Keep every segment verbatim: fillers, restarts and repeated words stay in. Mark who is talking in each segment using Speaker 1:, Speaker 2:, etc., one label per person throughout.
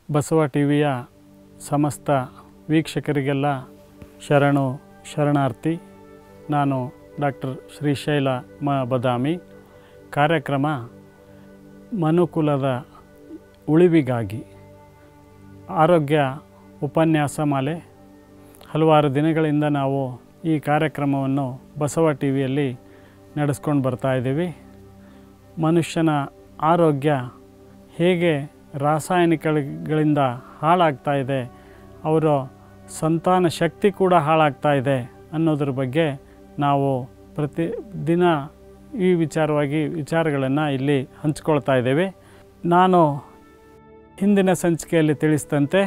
Speaker 1: ಬಸವ ಟಿವಿಯ ಸಮಸ್ತ ವೀಕ್ಷಕರಿಗೆಲ್ಲ ಶರಣು ಶರಣಾರ್ಥಿ. ನಾನು ಡಾಕ್ಟರ್ ಶ್ರೀಶೈಲ ಮ ಬದಾಮಿ. ಕಾರ್ಯಕ್ರಮ ಮನುಕುಲದ ಉಳಿವಿಗಾಗಿ ಆರೋಗ್ಯ ಉಪನ್ಯಾಸ ಮಾಲೆ. ಹಲವಾರು ದಿನಗಳಿಂದ ನಾವು ಈ ಕಾರ್ಯಕ್ರಮವನ್ನು ಬಸವ ಟಿ ವಿಯಲ್ಲಿ ನಡೆಸ್ಕೊಂಡು ಬರ್ತಾಯಿದ್ದೀವಿ. ಮನುಷ್ಯನ ಆರೋಗ್ಯ ಹೇಗೆ ರಾಸಾಯನಿಕಗಳಿಂದ ಹಾಳಾಗ್ತಾ ಇದೆ, ಅವರ ಸಂತಾನ ಶಕ್ತಿ ಕೂಡ ಹಾಳಾಗ್ತಾ ಇದೆ ಅನ್ನೋದ್ರ ಬಗ್ಗೆ ನಾವು ಪ್ರತಿ ದಿನ ಈ ವಿಚಾರವಾಗಿ ವಿಚಾರಗಳನ್ನು ಇಲ್ಲಿ ಹಂಚ್ಕೊಳ್ತಾ ಇದ್ದೇವೆ. ನಾನು ಹಿಂದಿನ ಸಂಚಿಕೆಯಲ್ಲಿ ತಿಳಿಸಿದಂತೆ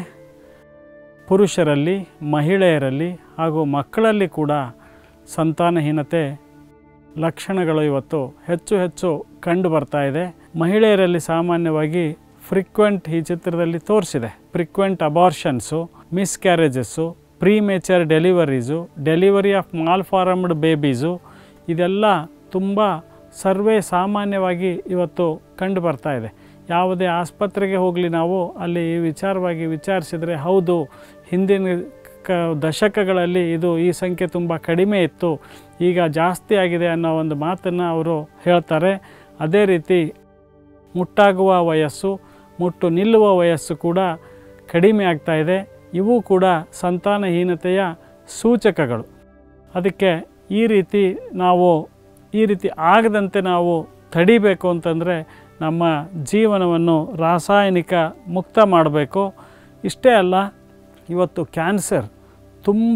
Speaker 1: ಪುರುಷರಲ್ಲಿ, ಮಹಿಳೆಯರಲ್ಲಿ ಹಾಗೂ ಮಕ್ಕಳಲ್ಲಿ ಕೂಡ ಸಂತಾನಹೀನತೆ ಲಕ್ಷಣಗಳು ಇವತ್ತು ಹೆಚ್ಚು ಹೆಚ್ಚು ಕಂಡು ಬರ್ತಾ ಇದೆ. ಮಹಿಳೆಯರಲ್ಲಿ ಸಾಮಾನ್ಯವಾಗಿ ಫ್ರೀಕ್ವೆಂಟ್ ಈ ಚಿತ್ರದಲ್ಲಿ ತೋರಿಸಿದೆ frequent abortions, miscarriages, premature deliveries, delivery of malformed babies, ಇದೆಲ್ಲ ತುಂಬ ಸರ್ವೇ ಸಾಮಾನ್ಯವಾಗಿ ಇವತ್ತು ಕಂಡು ಬರ್ತಾ ಇದೆ. ಯಾವುದೇ ಆಸ್ಪತ್ರೆಗೆ ಹೋಗಲಿ ನಾವು ಅಲ್ಲಿ ಈ ವಿಚಾರವಾಗಿ ವಿಚಾರಿಸಿದರೆ ಹೌದು, ಹಿಂದಿನ ಕ ದಶಕಗಳಲ್ಲಿ ಇದು ಈ ಸಂಖ್ಯೆ ತುಂಬ ಕಡಿಮೆ ಇತ್ತು, ಈಗ ಜಾಸ್ತಿ ಆಗಿದೆ ಅನ್ನೋ ಒಂದು ಮಾತನ್ನು ಅವರು ಹೇಳ್ತಾರೆ. ಅದೇ ರೀತಿ ಮುಟ್ಟಾಗುವ ವಯಸ್ಸು, ಮುಟ್ಟು ನಿಲ್ಲುವ ವಯಸ್ಸು ಕೂಡ ಕಡಿಮೆ ಆಗ್ತಾ ಇದೆ. ಇವು ಕೂಡ ಸಂತಾನಹೀನತೆಯ ಸೂಚಕಗಳು. ಅದಕ್ಕೆ ಈ ರೀತಿ ನಾವು ಈ ರೀತಿ ಆಗದಂತೆ ನಾವು ತಡಿಬೇಕು ಅಂತಂದರೆ ನಮ್ಮ ಜೀವನವನ್ನು ರಾಸಾಯನಿಕ ಮುಕ್ತ ಮಾಡಬೇಕು. ಇಷ್ಟೇ ಅಲ್ಲ, ಇವತ್ತು ಕ್ಯಾನ್ಸರ್ ತುಂಬ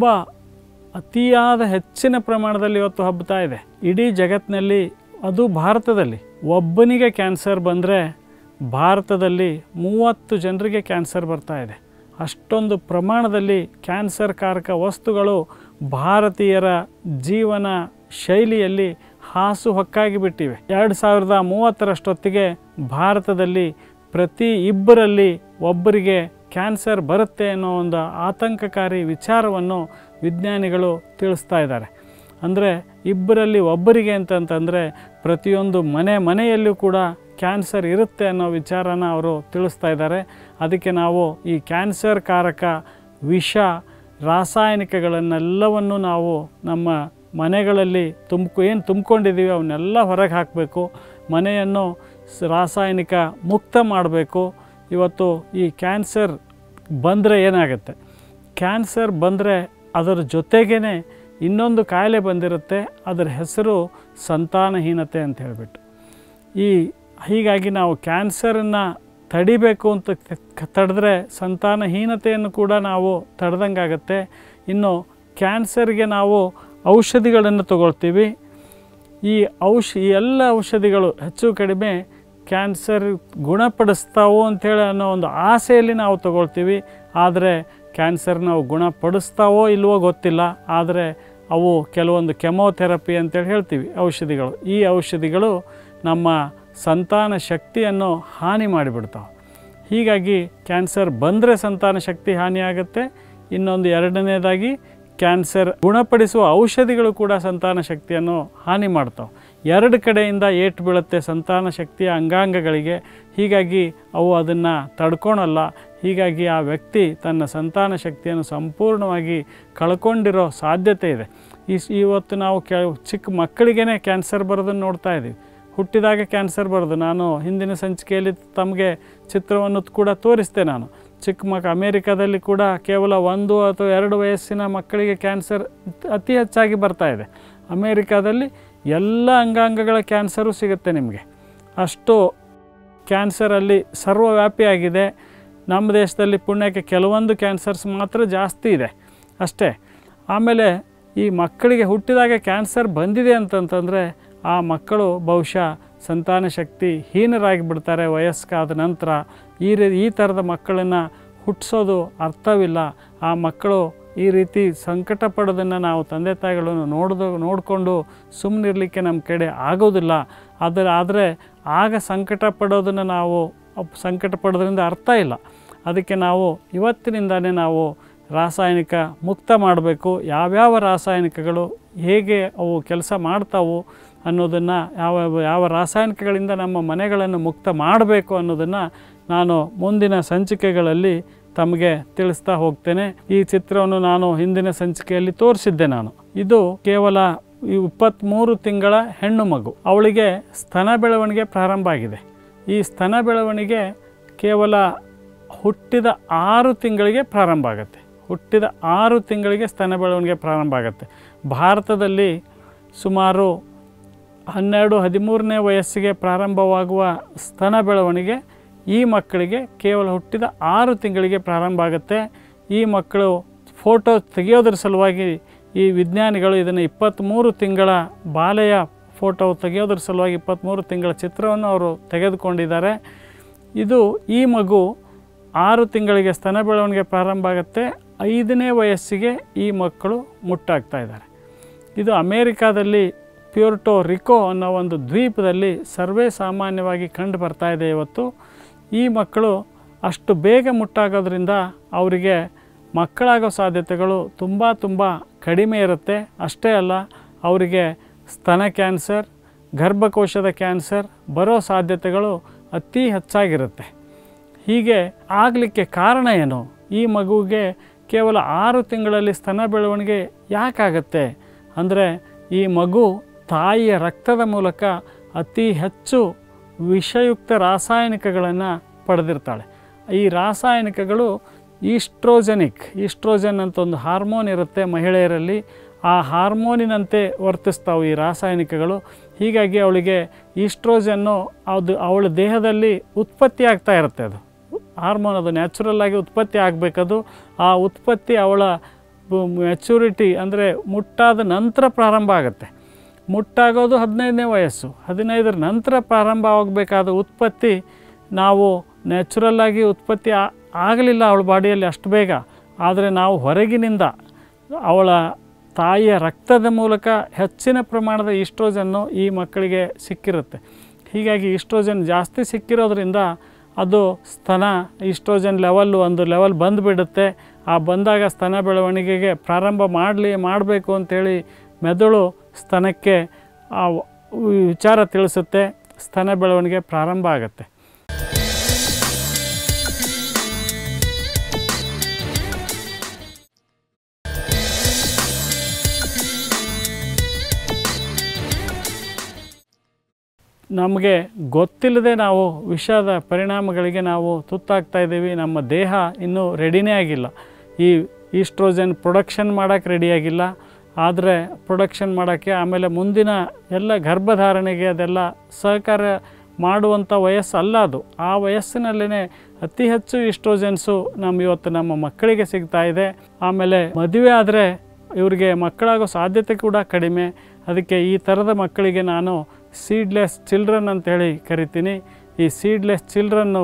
Speaker 1: ಅತಿಯಾದ ಹೆಚ್ಚಿನ ಪ್ರಮಾಣದಲ್ಲಿ ಇವತ್ತು ಹಬ್ಬುತ್ತಾ ಇದೆ ಇಡೀ ಜಗತ್ತಿನಲ್ಲಿ. ಅದು ಭಾರತದಲ್ಲಿ ಒಬ್ಬನಿಗೆ ಕ್ಯಾನ್ಸರ್ ಬಂದರೆ ಭಾರತದಲ್ಲಿ ಮೂವತ್ತು ಜನರಿಗೆ ಕ್ಯಾನ್ಸರ್ ಬರ್ತಾ ಇದೆ. ಅಷ್ಟೊಂದು ಪ್ರಮಾಣದಲ್ಲಿ ಕ್ಯಾನ್ಸರ್ ಕಾರಕ ವಸ್ತುಗಳು ಭಾರತೀಯರ ಜೀವನ ಶೈಲಿಯಲ್ಲಿ ಹಾಸು ಹೊಕ್ಕಾಗಿ ಬಿಟ್ಟಿವೆ. ಎರಡು ಸಾವಿರದ ಮೂವತ್ತರಷ್ಟೊತ್ತಿಗೆ ಭಾರತದಲ್ಲಿ ಪ್ರತಿ ಇಬ್ಬರಲ್ಲಿ ಒಬ್ಬರಿಗೆ ಕ್ಯಾನ್ಸರ್ ಬರುತ್ತೆ ಅನ್ನೋ ಒಂದು ಆತಂಕಕಾರಿ ವಿಚಾರವನ್ನು ವಿಜ್ಞಾನಿಗಳು ತಿಳಿಸ್ತಾ ಇದ್ದಾರೆ. ಅಂದರೆ ಇಬ್ಬರಲ್ಲಿ ಒಬ್ಬರಿಗೆ ಅಂತಂತಂದರೆ ಪ್ರತಿಯೊಂದು ಮನೆ ಮನೆಯಲ್ಲೂ ಕೂಡ ಕ್ಯಾನ್ಸರ್ ಇರುತ್ತೆ ಅನ್ನೋ ವಿಚಾರನ ಅವರು ತಿಳಿಸ್ತಾ ಇದ್ದಾರೆ. ಅದಕ್ಕೆ ನಾವು ಈ ಕ್ಯಾನ್ಸರ್ ಕಾರಕ ವಿಷ ರಾಸಾಯನಿಕಗಳನ್ನೆಲ್ಲವನ್ನು ನಾವು ನಮ್ಮ ಮನೆಗಳಲ್ಲಿ ತುಂಬ್ಕೊ ಏನು ತುಂಬ್ಕೊಂಡಿದ್ದೀವಿ ಅವನ್ನೆಲ್ಲ ಹೊರಗೆ ಹಾಕಬೇಕು. ಮನೆಯನ್ನು ರಾಸಾಯನಿಕ ಮುಕ್ತ ಮಾಡಬೇಕು. ಇವತ್ತು ಈ ಕ್ಯಾನ್ಸರ್ ಬಂದರೆ ಏನಾಗುತ್ತೆ, ಕ್ಯಾನ್ಸರ್ ಬಂದರೆ ಅದರ ಜೊತೆಗೇ ಇನ್ನೊಂದು ಕಾಯಿಲೆ ಬಂದಿರುತ್ತೆ, ಅದರ ಹೆಸರು ಸಂತಾನಹೀನತೆ ಅಂತ ಹೇಳಿಬಿಟ್ಟು. ಈ ಹೀಗಾಗಿ ನಾವು ಕ್ಯಾನ್ಸರನ್ನು ತಡಿಬೇಕು ಅಂತ ತಡೆದ್ರೆ ಸಂತಾನಹೀನತೆಯನ್ನು ಕೂಡ ನಾವು ತಡೆದಂಗಾಗತ್ತೆ. ಇನ್ನು ಕ್ಯಾನ್ಸರ್ಗೆ ನಾವು ಔಷಧಿಗಳನ್ನು ತಗೊಳ್ತೀವಿ. ಈ ಔಷ ಈ ಎಲ್ಲ ಔಷಧಿಗಳು ಹೆಚ್ಚು ಕಡಿಮೆ ಕ್ಯಾನ್ಸರ್ ಗುಣಪಡಿಸ್ತಾವೋ ಅಂಥೇಳಿ ಅನ್ನೋ ಒಂದು ಆಸೆಯಲ್ಲಿ ನಾವು ತಗೊಳ್ತೀವಿ. ಆದರೆ ಕ್ಯಾನ್ಸರ್ ನಾವು ಗುಣಪಡಿಸ್ತಾವೋ ಇಲ್ವೋ ಗೊತ್ತಿಲ್ಲ. ಆದರೆ ಅವು ಕೆಲವೊಂದು ಕೆಮೊಥೆರಪಿ ಅಂತೇಳಿ ಹೇಳ್ತೀವಿ ಔಷಧಿಗಳು. ಈ ಔಷಧಿಗಳು ನಮ್ಮ ಸಂತಾನ ಶಕ್ತಿಯನ್ನು ಹಾನಿ ಮಾಡಿಬಿಡ್ತಾವೆ. ಹೀಗಾಗಿ ಕ್ಯಾನ್ಸರ್ ಬಂದರೆ ಸಂತಾನ ಶಕ್ತಿ ಹಾನಿಯಾಗುತ್ತೆ. ಇನ್ನೊಂದು ಎರಡನೇದಾಗಿ ಕ್ಯಾನ್ಸರ್ ಗುಣಪಡಿಸುವ ಔಷಧಿಗಳು ಕೂಡ ಸಂತಾನ ಶಕ್ತಿಯನ್ನು ಹಾನಿ ಮಾಡ್ತಾವೆ. ಎರಡು ಕಡೆಯಿಂದ ಏಟು ಬೀಳುತ್ತೆ ಸಂತಾನ ಶಕ್ತಿಯ ಅಂಗಾಂಗಗಳಿಗೆ. ಹೀಗಾಗಿ ಅವು ಅದನ್ನು ತಡ್ಕೊಳಲ್ಲ. ಹೀಗಾಗಿ ಆ ವ್ಯಕ್ತಿ ತನ್ನ ಸಂತಾನ ಶಕ್ತಿಯನ್ನು ಸಂಪೂರ್ಣವಾಗಿ ಕಳ್ಕೊಂಡಿರೋ ಸಾಧ್ಯತೆ ಇದೆ. ಈ ಇವತ್ತು ನಾವು ಕೆ ಚಿಕ್ಕ ಮಕ್ಕಳಿಗೇ ಕ್ಯಾನ್ಸರ್ ಬರೋದನ್ನು ನೋಡ್ತಾ ಇದ್ದೀವಿ. ಹುಟ್ಟಿದಾಗ ಕ್ಯಾನ್ಸರ್ ಬರೋದು. ನಾನು ಹಿಂದಿನ ಸಂಚಿಕೆಯಲ್ಲಿ ತಮಗೆ ಚಿತ್ರವನ್ನು ಕೂಡ ತೋರಿಸಿದೆ. ನಾನು ಚಿಕ್ಕ ಮಕ್ಕ ಅಮೇರಿಕಾದಲ್ಲಿ ಕೂಡ ಕೇವಲ ಒಂದು ಅಥವಾ ಎರಡು ವಯಸ್ಸಿನ ಮಕ್ಕಳಿಗೆ ಕ್ಯಾನ್ಸರ್ ಅತಿ ಹೆಚ್ಚಾಗಿ ಬರ್ತಾ ಇದೆ. ಅಮೇರಿಕಾದಲ್ಲಿ ಎಲ್ಲ ಅಂಗಾಂಗಗಳ ಕ್ಯಾನ್ಸರು ಸಿಗುತ್ತೆ ನಿಮಗೆ. ಅಷ್ಟು ಕ್ಯಾನ್ಸರಲ್ಲಿ ಸರ್ವವ್ಯಾಪಿಯಾಗಿದೆ. ನಮ್ಮ ದೇಶದಲ್ಲಿ ಪುಣ್ಯಕ್ಕೆ ಕೆಲವೊಂದು ಕ್ಯಾನ್ಸರ್ಸ್ ಮಾತ್ರ ಜಾಸ್ತಿ ಇದೆ ಅಷ್ಟೇ. ಆಮೇಲೆ ಈ ಮಕ್ಕಳಿಗೆ ಹುಟ್ಟಿದಾಗ ಕ್ಯಾನ್ಸರ್ ಬಂದಿದೆ ಅಂತಂತಂದರೆ ಆ ಮಕ್ಕಳು ಬಹುಶಃ ಸಂತಾನ ಶಕ್ತಿ ಹೀನರಾಗಿ ಬಿಡ್ತಾರೆ ವಯಸ್ಕಾದ ನಂತರ. ಈ ರೀ ಈ ಥರದ ಮಕ್ಕಳನ್ನು ಹುಟ್ಟಿಸೋದು ಅರ್ಥವಿಲ್ಲ. ಆ ಮಕ್ಕಳು ಈ ರೀತಿ ಸಂಕಟ ಪಡೋದನ್ನು ನಾವು ತಂದೆ ತಾಯಿಗಳನ್ನು ನೋಡ್ದು ನೋಡಿಕೊಂಡು ಸುಮ್ಮನಿರಲಿಕ್ಕೆ ನಮ್ಮ ಕಡೆ ಆಗೋದಿಲ್ಲ. ಆದರೆ ಆದರೆ ಆಗ ಸಂಕಟ ಪಡೋದನ್ನು ನಾವು ಸಂಕಟ ಪಡೋದ್ರಿಂದ ಅರ್ಥ ಇಲ್ಲ. ಅದಕ್ಕೆ ನಾವು ಇವತ್ತಿನಿಂದಲೇ ನಾವು ರಾಸಾಯನಿಕ ಮುಕ್ತ ಮಾಡಬೇಕು. ಯಾವ್ಯಾವ ರಾಸಾಯನಿಕಗಳು ಹೇಗೆ ಅವು ಕೆಲಸ ಮಾಡ್ತಾವು ಅನ್ನೋದನ್ನು, ಯಾವ ಯಾವ ರಾಸಾಯನಿಕಗಳಿಂದ ನಮ್ಮ ಮನೆಗಳನ್ನು ಮುಕ್ತ ಮಾಡಬೇಕು ಅನ್ನೋದನ್ನು ನಾನು ಮುಂದಿನ ಸಂಚಿಕೆಗಳಲ್ಲಿ ತಮಗೆ ತಿಳಿಸ್ತಾ ಹೋಗ್ತೇನೆ. ಈ ಚಿತ್ರವನ್ನು ನಾನು ಹಿಂದಿನ ಸಂಚಿಕೆಯಲ್ಲಿ ತೋರಿಸಿದ್ದೆ. ನಾನು ಇದು ಕೇವಲ ಈ ಇಪ್ಪತ್ತ್ಮೂರು ತಿಂಗಳ ಹೆಣ್ಣು ಮಗು. ಅವಳಿಗೆ ಸ್ತನ ಬೆಳವಣಿಗೆ ಪ್ರಾರಂಭ ಆಗಿದೆ. ಈ ಸ್ತನ ಬೆಳವಣಿಗೆ ಕೇವಲ ಹುಟ್ಟಿದ ಆರು ತಿಂಗಳಿಗೆ ಪ್ರಾರಂಭ ಆಗುತ್ತೆ. ಹುಟ್ಟಿದ ಆರು ತಿಂಗಳಿಗೆ ಸ್ತನ ಬೆಳವಣಿಗೆ ಪ್ರಾರಂಭ ಆಗುತ್ತೆ. ಭಾರತದಲ್ಲಿ ಸುಮಾರು ಹನ್ನೆರಡು ಹದಿಮೂರನೇ ವಯಸ್ಸಿಗೆ ಪ್ರಾರಂಭವಾಗುವ ಸ್ತನ ಬೆಳವಣಿಗೆ ಈ ಮಕ್ಕಳಿಗೆ ಕೇವಲ ಹುಟ್ಟಿದ ಆರು ತಿಂಗಳಿಗೆ ಪ್ರಾರಂಭ ಆಗುತ್ತೆ. ಈ ಮಕ್ಕಳು ಫೋಟೋ ತೆಗೆಯೋದ್ರ ಸಲುವಾಗಿ ಈ ವಿಜ್ಞಾನಿಗಳು ಇದನ್ನು ಇಪ್ಪತ್ತ್ಮೂರು ತಿಂಗಳ ಬಾಲೆಯ ಫೋಟೋ ತೆಗೆಯೋದ್ರ ಸಲುವಾಗಿ ಇಪ್ಪತ್ತ್ಮೂರು ತಿಂಗಳ ಚಿತ್ರವನ್ನು ಅವರು ತೆಗೆದುಕೊಂಡಿದ್ದಾರೆ. ಇದು ಈ ಮಗು ಆರು ತಿಂಗಳಿಗೆ ಸ್ತನ ಬೆಳವಣಿಗೆ ಪ್ರಾರಂಭ ಆಗುತ್ತೆ. ಐದನೇ ವಯಸ್ಸಿಗೆ ಈ ಮಕ್ಕಳು ಮುಟ್ಟಾಗ್ತಾ ಇದ್ದಾರೆ. ಇದು ಅಮೇರಿಕಾದಲ್ಲಿ ಪ್ಯೂರ್ಟೋ ರಿಕೋ ಅನ್ನೋ ಒಂದು ದ್ವೀಪದಲ್ಲಿ ಸರ್ವೇ ಸಾಮಾನ್ಯವಾಗಿ ಕಂಡು ಬರ್ತಾ ಇದೆ ಇವತ್ತು. ಈ ಮಕ್ಕಳು ಅಷ್ಟು ಬೇಗ ಮುಟ್ಟಾಗೋದ್ರಿಂದ ಅವರಿಗೆ ಮಕ್ಕಳಾಗೋ ಸಾಧ್ಯತೆಗಳು ತುಂಬ ತುಂಬ ಕಡಿಮೆ ಇರುತ್ತೆ. ಅಷ್ಟೇ ಅಲ್ಲ, ಅವರಿಗೆ ಸ್ತನ ಕ್ಯಾನ್ಸರ್, ಗರ್ಭಕೋಶದ ಕ್ಯಾನ್ಸರ್ ಬರೋ ಸಾಧ್ಯತೆಗಳು ಅತಿ ಹೆಚ್ಚಾಗಿರುತ್ತೆ. ಹೀಗೆ ಆಗಲಿಕ್ಕೆ ಕಾರಣ ಏನು? ಈ ಮಗುವಿಗೆ ಕೇವಲ ಆರು ತಿಂಗಳಲ್ಲಿ ಸ್ತನ ಬೆಳವಣಿಗೆ ಯಾಕಾಗತ್ತೆ ಅಂದರೆ, ಈ ಮಗು ತಾಯಿಯ ರಕ್ತದ ಮೂಲಕ ಅತಿ ಹೆಚ್ಚು ವಿಷಯುಕ್ತ ರಾಸಾಯನಿಕಗಳನ್ನು ಪಡೆದಿರ್ತಾಳೆ. ಈ ರಾಸಾಯನಿಕಗಳು ಈಸ್ಟ್ರೋಜೆನಿಕ್ ಈಸ್ಟ್ರೋಜನ್ ಅಂತ ಒಂದು ಹಾರ್ಮೋನ್ ಇರುತ್ತೆ ಮಹಿಳೆಯರಲ್ಲಿ. ಆ ಹಾರ್ಮೋನಿನಂತೆ ವರ್ತಿಸ್ತಾವೆ ಈ ರಾಸಾಯನಿಕಗಳು. ಹೀಗಾಗಿ ಅವಳಿಗೆ ಈಸ್ಟ್ರೋಜನ್ನು ಅದು ಅವಳ ದೇಹದಲ್ಲಿ ಉತ್ಪತ್ತಿ ಆಗ್ತಾ ಇರುತ್ತೆ. ಅದು ಹಾರ್ಮೋನ್, ಅದು ನ್ಯಾಚುರಲ್ಲಾಗಿ ಉತ್ಪತ್ತಿ ಆಗಬೇಕದು. ಆ ಉತ್ಪತ್ತಿ ಅವಳ ಮೆಚುರಿಟಿ ಅಂದರೆ ಮುಟ್ಟಾದ ನಂತರ ಪ್ರಾರಂಭ ಆಗುತ್ತೆ. ಮುಟ್ಟಾಗೋದು ಹದಿನೈದನೇ ವಯಸ್ಸು. ಹದಿನೈದರ ನಂತರ ಪ್ರಾರಂಭ ಆಗಬೇಕಾದ ಉತ್ಪತ್ತಿ ನಾವು ನ್ಯಾಚುರಲ್ಲಾಗಿ ಉತ್ಪತ್ತಿ ಆಗಲಿಲ್ಲ ಅವಳ ಬಾಡಿಯಲ್ಲಿ ಅಷ್ಟು ಬೇಗ. ಆದರೆ ನಾವು ಹೊರಗಿನಿಂದ ಅವಳ ತಾಯಿಯ ರಕ್ತದ ಮೂಲಕ ಹೆಚ್ಚಿನ ಪ್ರಮಾಣದ ಈಸ್ಟ್ರೋಜನ್ನು ಈ ಮಕ್ಕಳಿಗೆ ಸಿಕ್ಕಿರುತ್ತೆ. ಹೀಗಾಗಿ ಈಸ್ಟ್ರೋಜನ್ ಜಾಸ್ತಿ ಸಿಕ್ಕಿರೋದ್ರಿಂದ ಅದು ಸ್ತನ ಈಸ್ಟ್ರೋಜನ್ ಲೆವೆಲ್ಲು ಒಂದು ಲೆವೆಲ್ ಬಂದುಬಿಡುತ್ತೆ. ಆ ಬಂದಾಗ ಸ್ತನ ಬೆಳವಣಿಗೆಗೆ ಪ್ರಾರಂಭ ಮಾಡಲಿ ಮಾಡಬೇಕು ಅಂಥೇಳಿ ಮೆದುಳು ಸ್ತನಕ್ಕೆ ಆ ವಿಚಾರ ತಿಳಿಸುತ್ತೆ. ಸ್ತನ ಬೆಳವಣಿಗೆ ಪ್ರಾರಂಭ ಆಗುತ್ತೆ. ನಮಗೆ ಗೊತ್ತಿಲ್ಲದೆ ನಾವು ವಿಷದ ಪರಿಣಾಮಗಳಿಗೆ ನಾವು ತುತ್ತಾಗ್ತಾ ಇದ್ದೀವಿ. ನಮ್ಮ ದೇಹ ಇನ್ನೂ ರೆಡಿನೇ ಆಗಿಲ್ಲ. ಈ ಈಸ್ಟ್ರೋಜನ್ ಪ್ರೊಡಕ್ಷನ್ ಮಾಡೋಕ್ಕೆ ರೆಡಿಯಾಗಿಲ್ಲ. ಆದರೆ ಪ್ರೊಡಕ್ಷನ್ ಮಾಡೋಕ್ಕೆ ಆಮೇಲೆ ಮುಂದಿನ ಎಲ್ಲ ಗರ್ಭಧಾರಣೆಗೆ ಅದೆಲ್ಲ ಸಹಕಾರ ಮಾಡುವಂಥ ವಯಸ್ಸಲ್ಲ ಅದು. ಆ ವಯಸ್ಸಿನಲ್ಲೇ ಅತಿ ಹೆಚ್ಚು ಈಸ್ಟ್ರೋಜನ್ಸು ನಮ್ಮ ಇವತ್ತು ನಮ್ಮ ಮಕ್ಕಳಿಗೆ ಸಿಗ್ತಾ ಇದೆ. ಆಮೇಲೆ ಮದುವೆ ಆದರೆ ಇವರಿಗೆ ಮಕ್ಕಳಾಗೋ ಸಾಧ್ಯತೆ ಕೂಡ ಕಡಿಮೆ. ಅದಕ್ಕೆ ಈ ಥರದ ಮಕ್ಕಳಿಗೆ ನಾನು ಸೀಡ್ಲೆಸ್ ಚಿಲ್ಡ್ರನ್ ಅಂತೇಳಿ ಕರಿತೀನಿ. ಈ ಸೀಡ್ಲೆಸ್ ಚಿಲ್ಡ್ರನ್ನು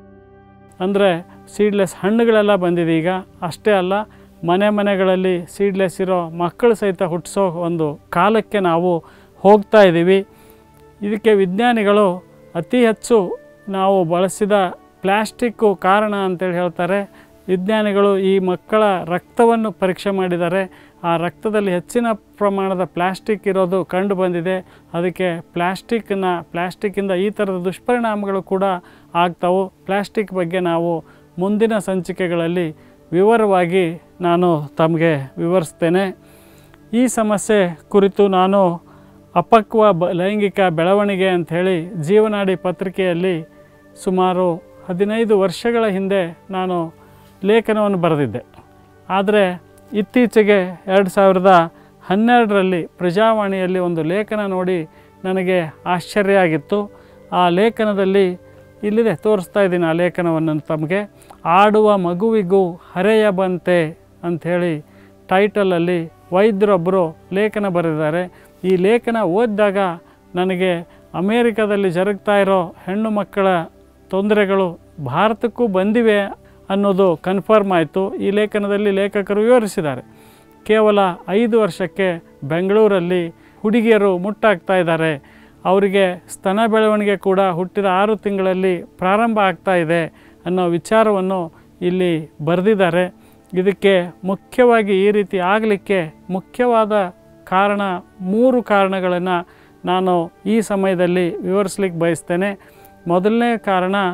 Speaker 1: ಅಂದರೆ ಸೀಡ್ಲೆಸ್ ಹಣ್ಣುಗಳೆಲ್ಲ ಬಂದಿದೆ ಈಗ. ಅಷ್ಟೇ ಅಲ್ಲ, ಮನೆ ಮನೆಗಳಲ್ಲಿ ಸೀಡ್ಲೆಸ್ ಇರೋ ಮಕ್ಕಳು ಸಹಿತ ಹುಟ್ಟಿಸೋ ಒಂದು ಕಾಲಕ್ಕೆ ನಾವು ಹೋಗ್ತಾ ಇದ್ದೀವಿ. ಇದಕ್ಕೆ ವಿಜ್ಞಾನಿಗಳು ಅತಿ ಹೆಚ್ಚು ನಾವು ಬಳಸಿದ ಪ್ಲ್ಯಾಸ್ಟಿಕ್ಕು ಕಾರಣ ಅಂತೇಳಿ ಹೇಳ್ತಾರೆ. ವಿಜ್ಞಾನಿಗಳು ಈ ಮಕ್ಕಳ ರಕ್ತವನ್ನು ಪರೀಕ್ಷೆ ಮಾಡಿದ್ದಾರೆ. ಆ ರಕ್ತದಲ್ಲಿ ಹೆಚ್ಚಿನ ಪ್ರಮಾಣದ ಪ್ಲ್ಯಾಸ್ಟಿಕ್ ಇರೋದು ಕಂಡು ಬಂದಿದೆ. ಅದಕ್ಕೆ ಪ್ಲ್ಯಾಸ್ಟಿಕ್ನ ಪ್ಲ್ಯಾಸ್ಟಿಕ್ಕಿಂದ ಈ ಥರದ ದುಷ್ಪರಿಣಾಮಗಳು ಕೂಡ ಆಗ್ತಾವೆ. ಪ್ಲ್ಯಾಸ್ಟಿಕ್ ಬಗ್ಗೆ ನಾವು ಮುಂದಿನ ಸಂಚಿಕೆಗಳಲ್ಲಿ ವಿವರವಾಗಿ ನಾನು ತಮಗೆ ವಿವರಿಸ್ತೇನೆ. ಈ ಸಮಸ್ಯೆ ಕುರಿತು ನಾನು ಅಪಕ್ವ ಬ ಲೈಂಗಿಕ ಬೆಳವಣಿಗೆ ಅಂಥೇಳಿ ಜೀವನಾಡಿ ಪತ್ರಿಕೆಯಲ್ಲಿ ಸುಮಾರು ಹದಿನೈದು ವರ್ಷಗಳ ಹಿಂದೆ ನಾನು ಲೇಖನವನ್ನು ಬರೆದಿದ್ದೆ. ಆದರೆ ಇತ್ತೀಚೆಗೆ ಎರಡು ಸಾವಿರದ ಹನ್ನೆರಡರಲ್ಲಿ ಪ್ರಜಾವಾಣಿಯಲ್ಲಿ ಒಂದು ಲೇಖನ ನೋಡಿ ನನಗೆ ಆಶ್ಚರ್ಯ ಆಗಿತ್ತು. ಆ ಲೇಖನದಲ್ಲಿ ಇಲ್ಲಿದೆ, ತೋರಿಸ್ತಾ ಇದ್ದೀನಿ ಆ ಲೇಖನವನ್ನು ತಮಗೆ. ಆಡುವ ಮಗುವಿಗೂ ಹರೆಯ ಬಂತೆ ಅಂಥೇಳಿ ಟೈಟಲಲ್ಲಿ ವೈದ್ಯರೊಬ್ಬರು ಲೇಖನ ಬರೆದಿದ್ದಾರೆ. ಈ ಲೇಖನ ಓದಿದಾಗ ನನಗೆ ಅಮೇರಿಕಾದಲ್ಲಿ ಜರುಗ್ತಾ ಇರೋ ಹೆಣ್ಣು ಮಕ್ಕಳ ತೊಂದರೆಗಳು ಭಾರತಕ್ಕೂ ಬಂದಿವೆ ಅನ್ನೋದು ಕನ್ಫರ್ಮ್ ಆಯಿತು. ಈ ಲೇಖನದಲ್ಲಿ ಲೇಖಕರು ವಿವರಿಸಿದ್ದಾರೆ. ಕೇವಲ ಐದು ವರ್ಷಕ್ಕೆ ಬೆಂಗಳೂರಲ್ಲಿ ಹುಡುಗಿಯರು ಮುಟ್ಟಾಗ್ತಾ ಇದ್ದಾರೆ. ಅವರಿಗೆ ಸ್ತನ ಬೆಳವಣಿಗೆ ಕೂಡ ಹುಟ್ಟಿದ ಆರು ತಿಂಗಳಲ್ಲಿ ಪ್ರಾರಂಭ ಆಗ್ತಾ ಇದೆ ಅನ್ನೋ ವಿಚಾರವನ್ನು ಇಲ್ಲಿ ಬರೆದಿದ್ದಾರೆ. ಇದಕ್ಕೆ ಮುಖ್ಯವಾಗಿ ಈ ರೀತಿ ಆಗಲಿಕ್ಕೆ ಮುಖ್ಯವಾದ ಕಾರಣ, ಮೂರು ಕಾರಣಗಳನ್ನು ನಾನು ಈ ಸಮಯದಲ್ಲಿ ವಿವರಿಸ್ಲಿಕ್ಕೆ ಬಯಸ್ತೇನೆ. ಮೊದಲನೇ ಕಾರಣ,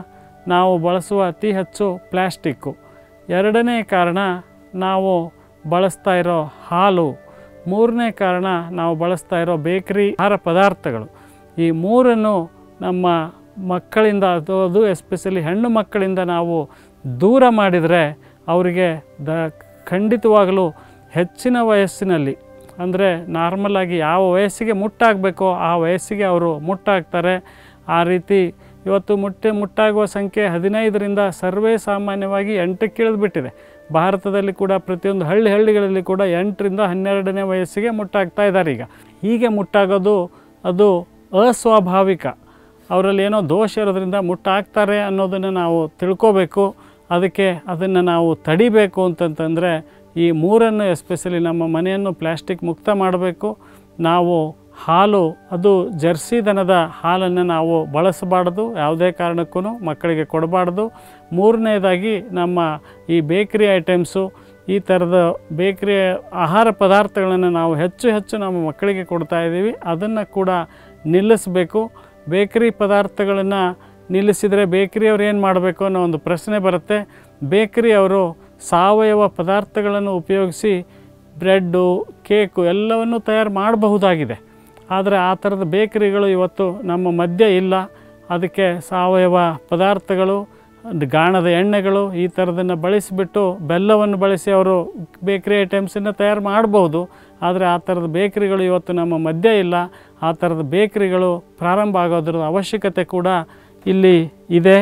Speaker 1: ನಾವು ಬಳಸುವ ಅತಿ ಹೆಚ್ಚು ಪ್ಲ್ಯಾಸ್ಟಿಕ್ಕು. ಎರಡನೇ ಕಾರಣ ನಾವು ಬಳಸ್ತಾ ಇರೋ ಹಾಲು. ಮೂರನೇ ಕಾರಣ ನಾವು ಬಳಸ್ತಾ ಇರೋ ಬೇಕರಿ ಆಹಾರ ಪದಾರ್ಥಗಳು. ಈ ಮೂರನ್ನು ನಮ್ಮ ಮಕ್ಕಳಿಂದ ಅದು ಎಸ್ಪೆಷಲಿ ಹೆಣ್ಣು ಮಕ್ಕಳಿಂದ ನಾವು ದೂರ ಮಾಡಿದರೆ ಅವರಿಗೆ ದ ಖಂಡಿತವಾಗಲೂ ಹೆಚ್ಚಿನ ವಯಸ್ಸಿನಲ್ಲಿ, ಅಂದರೆ ನಾರ್ಮಲಾಗಿ ಯಾವ ವಯಸ್ಸಿಗೆ ಮುಟ್ಟಾಗಬೇಕೋ ಆ ವಯಸ್ಸಿಗೆ ಅವರು ಮುಟ್ಟಾಗ್ತಾರೆ. ಆ ರೀತಿ ಇವತ್ತು ಮುಟ್ಟೆ ಮುಟ್ಟಾಗುವ ಸಂಖ್ಯೆ ಹದಿನೈದರಿಂದ ಸರ್ವೇ ಸಾಮಾನ್ಯವಾಗಿ ಎಂಟಕ್ಕೆ ಇಳಿದುಬಿಟ್ಟಿದೆ. ಭಾರತದಲ್ಲಿ ಕೂಡ ಪ್ರತಿಯೊಂದು ಹಳ್ಳಿ ಹಳ್ಳಿಗಳಲ್ಲಿ ಕೂಡ ಎಂಟರಿಂದ ಹನ್ನೆರಡನೇ ವಯಸ್ಸಿಗೆ ಮುಟ್ಟಾಗ್ತಾ ಇದ್ದಾರೆ. ಈಗ ಹೀಗೆ ಮುಟ್ಟಾಗೋದು ಅದು ಅಸ್ವಾಭಾವಿಕ, ಅವರಲ್ಲಿ ಏನೋ ದೋಷ ಇರೋದ್ರಿಂದ ಮುಟ್ಟಾಗ್ತಾರೆ ಅನ್ನೋದನ್ನು ನಾವು ತಿಳ್ಕೋಬೇಕು. ಅದಕ್ಕೆ ಅದನ್ನು ನಾವು ತಡಿಬೇಕು ಅಂತಂತಂದರೆ ಈ ಮೂರನ್ನು ಎಸ್ಪೆಷಲಿ ನಮ್ಮ ಮನೆಯನ್ನು ಪ್ಲ್ಯಾಸ್ಟಿಕ್ ಮುಕ್ತ ಮಾಡಬೇಕು. ನಾವು ಹಾಲು, ಅದು ಜರ್ಸಿ ದನದ ಹಾಲನ್ನು ನಾವು ಬಳಸಬಾರ್ದು, ಯಾವುದೇ ಕಾರಣಕ್ಕೂ ಮಕ್ಕಳಿಗೆ ಕೊಡಬಾರ್ದು. ಮೂರನೇದಾಗಿ ನಮ್ಮ ಈ ಬೇಕರಿ ಐಟಮ್ಸು, ಈ ಥರದ ಬೇಕರಿ ಆಹಾರ ಪದಾರ್ಥಗಳನ್ನು ನಾವು ಹೆಚ್ಚು ಹೆಚ್ಚು ನಮ್ಮ ಮಕ್ಕಳಿಗೆ ಕೊಡ್ತಾಯಿದ್ದೀವಿ, ಅದನ್ನು ಕೂಡ ನಿಲ್ಲಿಸಬೇಕು. ಬೇಕರಿ ಪದಾರ್ಥಗಳನ್ನು ನಿಲ್ಲಿಸಿದರೆ ಬೇಕರಿಯವ್ರು ಏನು ಮಾಡಬೇಕು ಅನ್ನೋ ಒಂದು ಪ್ರಶ್ನೆ ಬರುತ್ತೆ. ಬೇಕರಿಯವರು ಸಾವಯವ ಪದಾರ್ಥಗಳನ್ನು ಉಪಯೋಗಿಸಿ ಬ್ರೆಡ್ಡು, ಕೇಕು ಎಲ್ಲವನ್ನು ತಯಾರು ಮಾಡಬಹುದಾಗಿದೆ. ಆದರೆ ಆ ಥರದ ಬೇಕರಿಗಳು ಇವತ್ತು ನಮ್ಮ ಮಧ್ಯೆ ಇಲ್ಲ. ಅದಕ್ಕೆ ಸಾವಯವ ಪದಾರ್ಥಗಳು, ಗಾಣದ ಎಣ್ಣೆಗಳು ಈ ಥರದನ್ನು ಬಳಸಿಬಿಟ್ಟು ಬೆಲ್ಲವನ್ನು ಬಳಸಿ ಅವರು ಬೇಕರಿ ಐಟಮ್ಸನ್ನು ತಯಾರು ಮಾಡಬಹುದು. ಆದರೆ ಆ ಥರದ ಬೇಕರಿಗಳು ಇವತ್ತು ನಮ್ಮ ಮಧ್ಯೆ ಇಲ್ಲ. ಆ ಥರದ ಬೇಕರಿಗಳು ಪ್ರಾರಂಭ ಆಗೋದ್ರ ಅವಶ್ಯಕತೆ ಕೂಡ ಇಲ್ಲಿ ಇದೆ.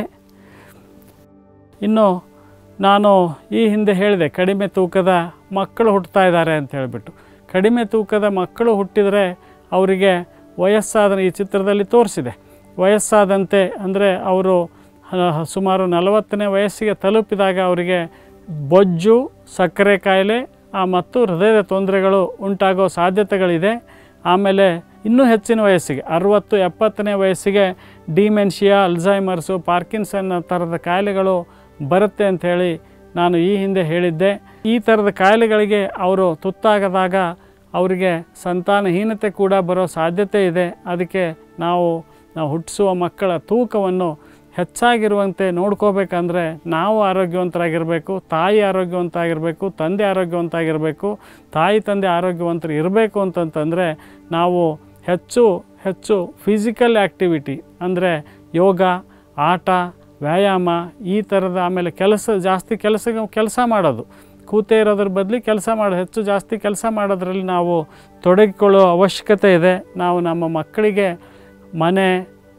Speaker 1: ಇನ್ನು ನಾನು ಈ ಹಿಂದೆ ಹೇಳಿದೆ, ಕಡಿಮೆ ತೂಕದ ಮಕ್ಕಳು ಹುಟ್ಟುತ್ತಾ ಇದ್ದಾರೆ ಅಂತ ಹೇಳಿಬಿಟ್ಟು. ಕಡಿಮೆ ತೂಕದ ಮಕ್ಕಳು ಹುಟ್ಟಿದರೆ ಅವರಿಗೆ ವಯಸ್ಸಾದ, ಈ ಚಿತ್ರದಲ್ಲಿ ತೋರಿಸಿದೆ, ವಯಸ್ಸಾದಂತೆ ಅಂದರೆ ಅವರು ಸುಮಾರು ನಲವತ್ತನೇ ವಯಸ್ಸಿಗೆ ತಲುಪಿದಾಗ ಅವರಿಗೆ ಬೊಜ್ಜು, ಸಕ್ಕರೆ ಕಾಯಿಲೆ ಮತ್ತು ಹೃದಯದ ತೊಂದರೆಗಳು ಉಂಟಾಗೋ ಸಾಧ್ಯತೆಗಳಿದೆ. ಆಮೇಲೆ ಇನ್ನೂ ಹೆಚ್ಚಿನ ವಯಸ್ಸಿಗೆ ಅರುವತ್ತು ಎಪ್ಪತ್ತನೇ ವಯಸ್ಸಿಗೆ ಡಿಮೆನ್ಷಿಯಾ, ಅಲ್ಝೈಮರ್ಸು, ಪಾರ್ಕಿನ್ಸನ್ ಥರದ ಕಾಯಿಲೆಗಳು ಬರುತ್ತೆ ಅಂಥೇಳಿ ನಾನು ಈ ಹಿಂದೆ ಹೇಳಿದ್ದೆ. ಈ ಥರದ ಕಾಯಿಲೆಗಳಿಗೆ ಅವರು ತುತ್ತಾಗದಾಗ ಅವರಿಗೆ ಸಂತಾನಹೀನತೆ ಕೂಡ ಬರೋ ಸಾಧ್ಯತೆ ಇದೆ. ಅದಕ್ಕೆ ನಾವು ನಾವು ಹುಟ್ಟಿಸುವ ಮಕ್ಕಳ ತೂಕವನ್ನು ಹೆಚ್ಚಾಗಿರುವಂತೆ ನೋಡ್ಕೋಬೇಕಂದ್ರೆ ನಾವು ಆರೋಗ್ಯವಂತರಾಗಿರಬೇಕು, ತಾಯಿ ಆರೋಗ್ಯವಂತಾಗಿರಬೇಕು, ತಂದೆ ಆರೋಗ್ಯವಂತಾಗಿರಬೇಕು. ತಾಯಿ ತಂದೆ ಆರೋಗ್ಯವಂತರು ಇರಬೇಕು ಅಂತಂತಂದರೆ ನಾವು ಹೆಚ್ಚು ಹೆಚ್ಚು ಫಿಸಿಕಲ್ ಆ್ಯಕ್ಟಿವಿಟಿ ಅಂದರೆ ಯೋಗ, ಆಟ, ವ್ಯಾಯಾಮ ಈ ಥರದ, ಆಮೇಲೆ ಕೆಲಸ ಜಾಸ್ತಿ ಕೆಲಸ ಕೆಲಸ ಮಾಡೋದು, ಕೂತೇ ಇರೋದ್ರ ಬದಲು ಕೆಲಸ ಮಾಡೋದು, ಹೆಚ್ಚು ಜಾಸ್ತಿ ಕೆಲಸ ಮಾಡೋದ್ರಲ್ಲಿ ನಾವು ತೊಡಗಿಕೊಳ್ಳೋ ಅವಶ್ಯಕತೆ ಇದೆ. ನಾವು ನಮ್ಮ ಮಕ್ಕಳಿಗೆ ಮನೆ,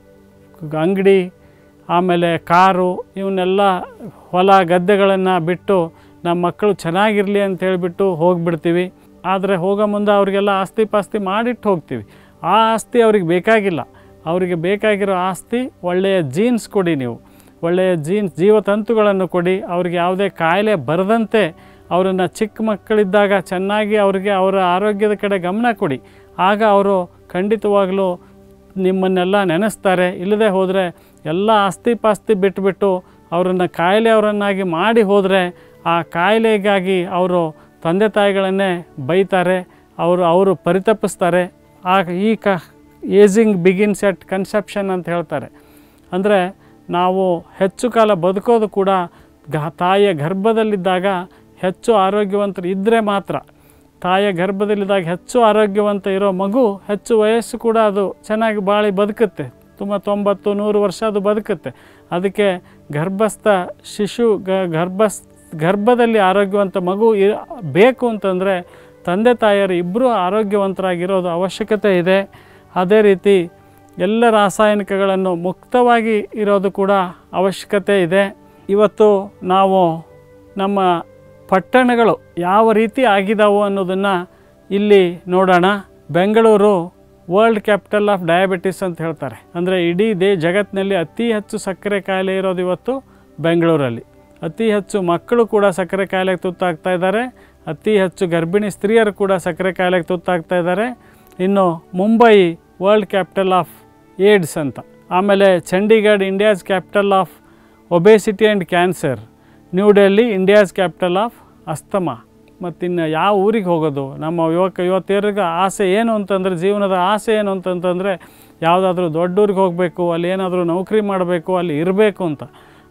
Speaker 1: ಅಂಗಡಿ, ಆಮೇಲೆ ಕಾರು ಇವನ್ನೆಲ್ಲ ಹೊಲ ಗದ್ದೆಗಳನ್ನು ಬಿಟ್ಟು ನಮ್ಮ ಮಕ್ಕಳು ಚೆನ್ನಾಗಿರಲಿ ಅಂತ ಹೇಳಿಬಿಟ್ಟು ಹೋಗಿಬಿಡ್ತೀವಿ. ಆದರೆ ಹೋಗೋ ಮುಂದೆ ಅವರಿಗೆಲ್ಲ ಆಸ್ತಿ ಪಾಸ್ತಿ ಮಾಡಿಟ್ಟು ಹೋಗ್ತೀವಿ. ಆ ಆಸ್ತಿ ಅವ್ರಿಗೆ ಬೇಕಾಗಿಲ್ಲ. ಅವರಿಗೆ ಬೇಕಾಗಿರೋ ಆಸ್ತಿ ಒಳ್ಳೆಯ ಜೀನ್ಸ್ ಕೊಡಿ, ನೀವು ಒಳ್ಳೆಯ ಜೀನ್ಸ್ ಜೀವತಂತುಗಳನ್ನು ಕೊಡಿ. ಅವ್ರಿಗೆ ಯಾವುದೇ ಕಾಯಿಲೆ ಬರದಂತೆ ಅವರನ್ನು ಚಿಕ್ಕ ಮಕ್ಕಳಿದ್ದಾಗ ಚೆನ್ನಾಗಿ ಅವರಿಗೆ ಅವರ ಆರೋಗ್ಯದ ಕಡೆ ಗಮನ ಕೊಡಿ. ಆಗ ಅವರು ಖಂಡಿತವಾಗಲೂ ನಿಮ್ಮನ್ನೆಲ್ಲ ನೆನೆಸ್ತಾರೆ. ಇಲ್ಲದೆ ಹೋದರೆ ಎಲ್ಲ ಆಸ್ತಿ ಪಾಸ್ತಿ ಬಿಟ್ಟುಬಿಟ್ಟು ಅವರನ್ನು ಕಾಯಿಲೆಯವರನ್ನಾಗಿ ಮಾಡಿ ಹೋದರೆ ಆ ಕಾಯಿಲೆಗಾಗಿ ಅವರು ತಂದೆ ತಾಯಿಗಳನ್ನೇ ಬೈತಾರೆ, ಅವರು ಅವರು ಪರಿತಪಿಸ್ತಾರೆ. ಆಗ ಈ ಕ ಏಜಿಂಗ್ ಬಿಗಿನ್ಸ್ ಎಟ್ ಕನ್ಸೆಪ್ಷನ್ ಅಂತ ಹೇಳ್ತಾರೆ. ಅಂದರೆ ನಾವು ಹೆಚ್ಚು ಕಾಲ ಬದುಕೋದು ಕೂಡ ಗ ತಾಯಿಯ ಗರ್ಭದಲ್ಲಿದ್ದಾಗ ಹೆಚ್ಚು ಆರೋಗ್ಯವಂತರು ಇದ್ದರೆ ಮಾತ್ರ. ತಾಯಿಯ ಗರ್ಭದಲ್ಲಿದ್ದಾಗ ಹೆಚ್ಚು ಆರೋಗ್ಯವಂತ ಇರೋ ಮಗು ಹೆಚ್ಚು ವಯಸ್ಸು ಕೂಡ ಅದು ಚೆನ್ನಾಗಿ ಬಾಳಿ ಬದುಕುತ್ತೆ, ತುಂಬ ತೊಂಬತ್ತು ನೂರು ವರ್ಷ ಅದು ಬದುಕುತ್ತೆ. ಅದಕ್ಕೆ ಗರ್ಭಸ್ಥ ಶಿಶು ಗ ಗರ್ಭಸ್ ಗರ್ಭದಲ್ಲಿ ಆರೋಗ್ಯವಂತ ಮಗು ಇ ಬೇಕು ಅಂತಂದರೆ ತಂದೆ ತಾಯಿಯರು ಇಬ್ಬರೂ ಆರೋಗ್ಯವಂತರಾಗಿರೋದು ಅವಶ್ಯಕತೆ ಇದೆ. ಅದೇ ರೀತಿ ಎಲ್ಲ ರಾಸಾಯನಿಕಗಳನ್ನು ಮುಕ್ತವಾಗಿ ಇರೋದು ಕೂಡ ಅವಶ್ಯಕತೆ ಇದೆ. ಇವತ್ತು ನಾವು ನಮ್ಮ ಪಟ್ಟಣಗಳು ಯಾವ ರೀತಿ ಆಗಿದಾವು ಅನ್ನೋದನ್ನು ಇಲ್ಲಿ ನೋಡೋಣ. Bengaluru world capital of diabetes ಅಂತ ಹೇಳ್ತಾರೆ. ಅಂದರೆ ಇಡೀ ದೇ ಜಗತ್ತಿನಲ್ಲಿ ಅತಿ ಹೆಚ್ಚು ಸಕ್ಕರೆ ಕಾಯಿಲೆ ಇರೋದು ಇವತ್ತು ಬೆಂಗಳೂರಲ್ಲಿ. ಅತಿ ಹೆಚ್ಚು ಮಕ್ಕಳು ಕೂಡ ಸಕ್ಕರೆ ಕಾಯಿಲೆಗೆ ತುತ್ತಾಗ್ತಾ ಇದ್ದಾರೆ. ಅತಿ ಹೆಚ್ಚು ಗರ್ಭಿಣಿ ಸ್ತ್ರೀಯರು ಕೂಡ ಸಕ್ಕರೆ ಕಾಯಿಲೆಗೆ ತುತ್ತಾಗ್ತಾ ಇದ್ದಾರೆ. ಇನ್ನು Mumbai world capital of AIDS ಅಂತ, ಆಮೇಲೆ Chandigarh India's capital of obesity and cancer, New Delhi India's capital of asthma. ಮತ್ತಿನ್ನು ಯಾವ ಊರಿಗೆ ಹೋಗೋದು? ನಮ್ಮ ಯುವಕ ಯುವತಿಯರಿಗೆ ಆಸೆ ಏನು ಅಂತಂದರೆ, ಜೀವನದ ಆಸೆ ಏನು ಅಂತಂತಂದರೆ ಯಾವುದಾದ್ರೂ ದೊಡ್ಡ ಊರಿಗೆ ಹೋಗಬೇಕು, ಅಲ್ಲಿ ಏನಾದರೂ ನೌಕರಿ ಮಾಡಬೇಕು, ಅಲ್ಲಿ ಇರಬೇಕು ಅಂತ.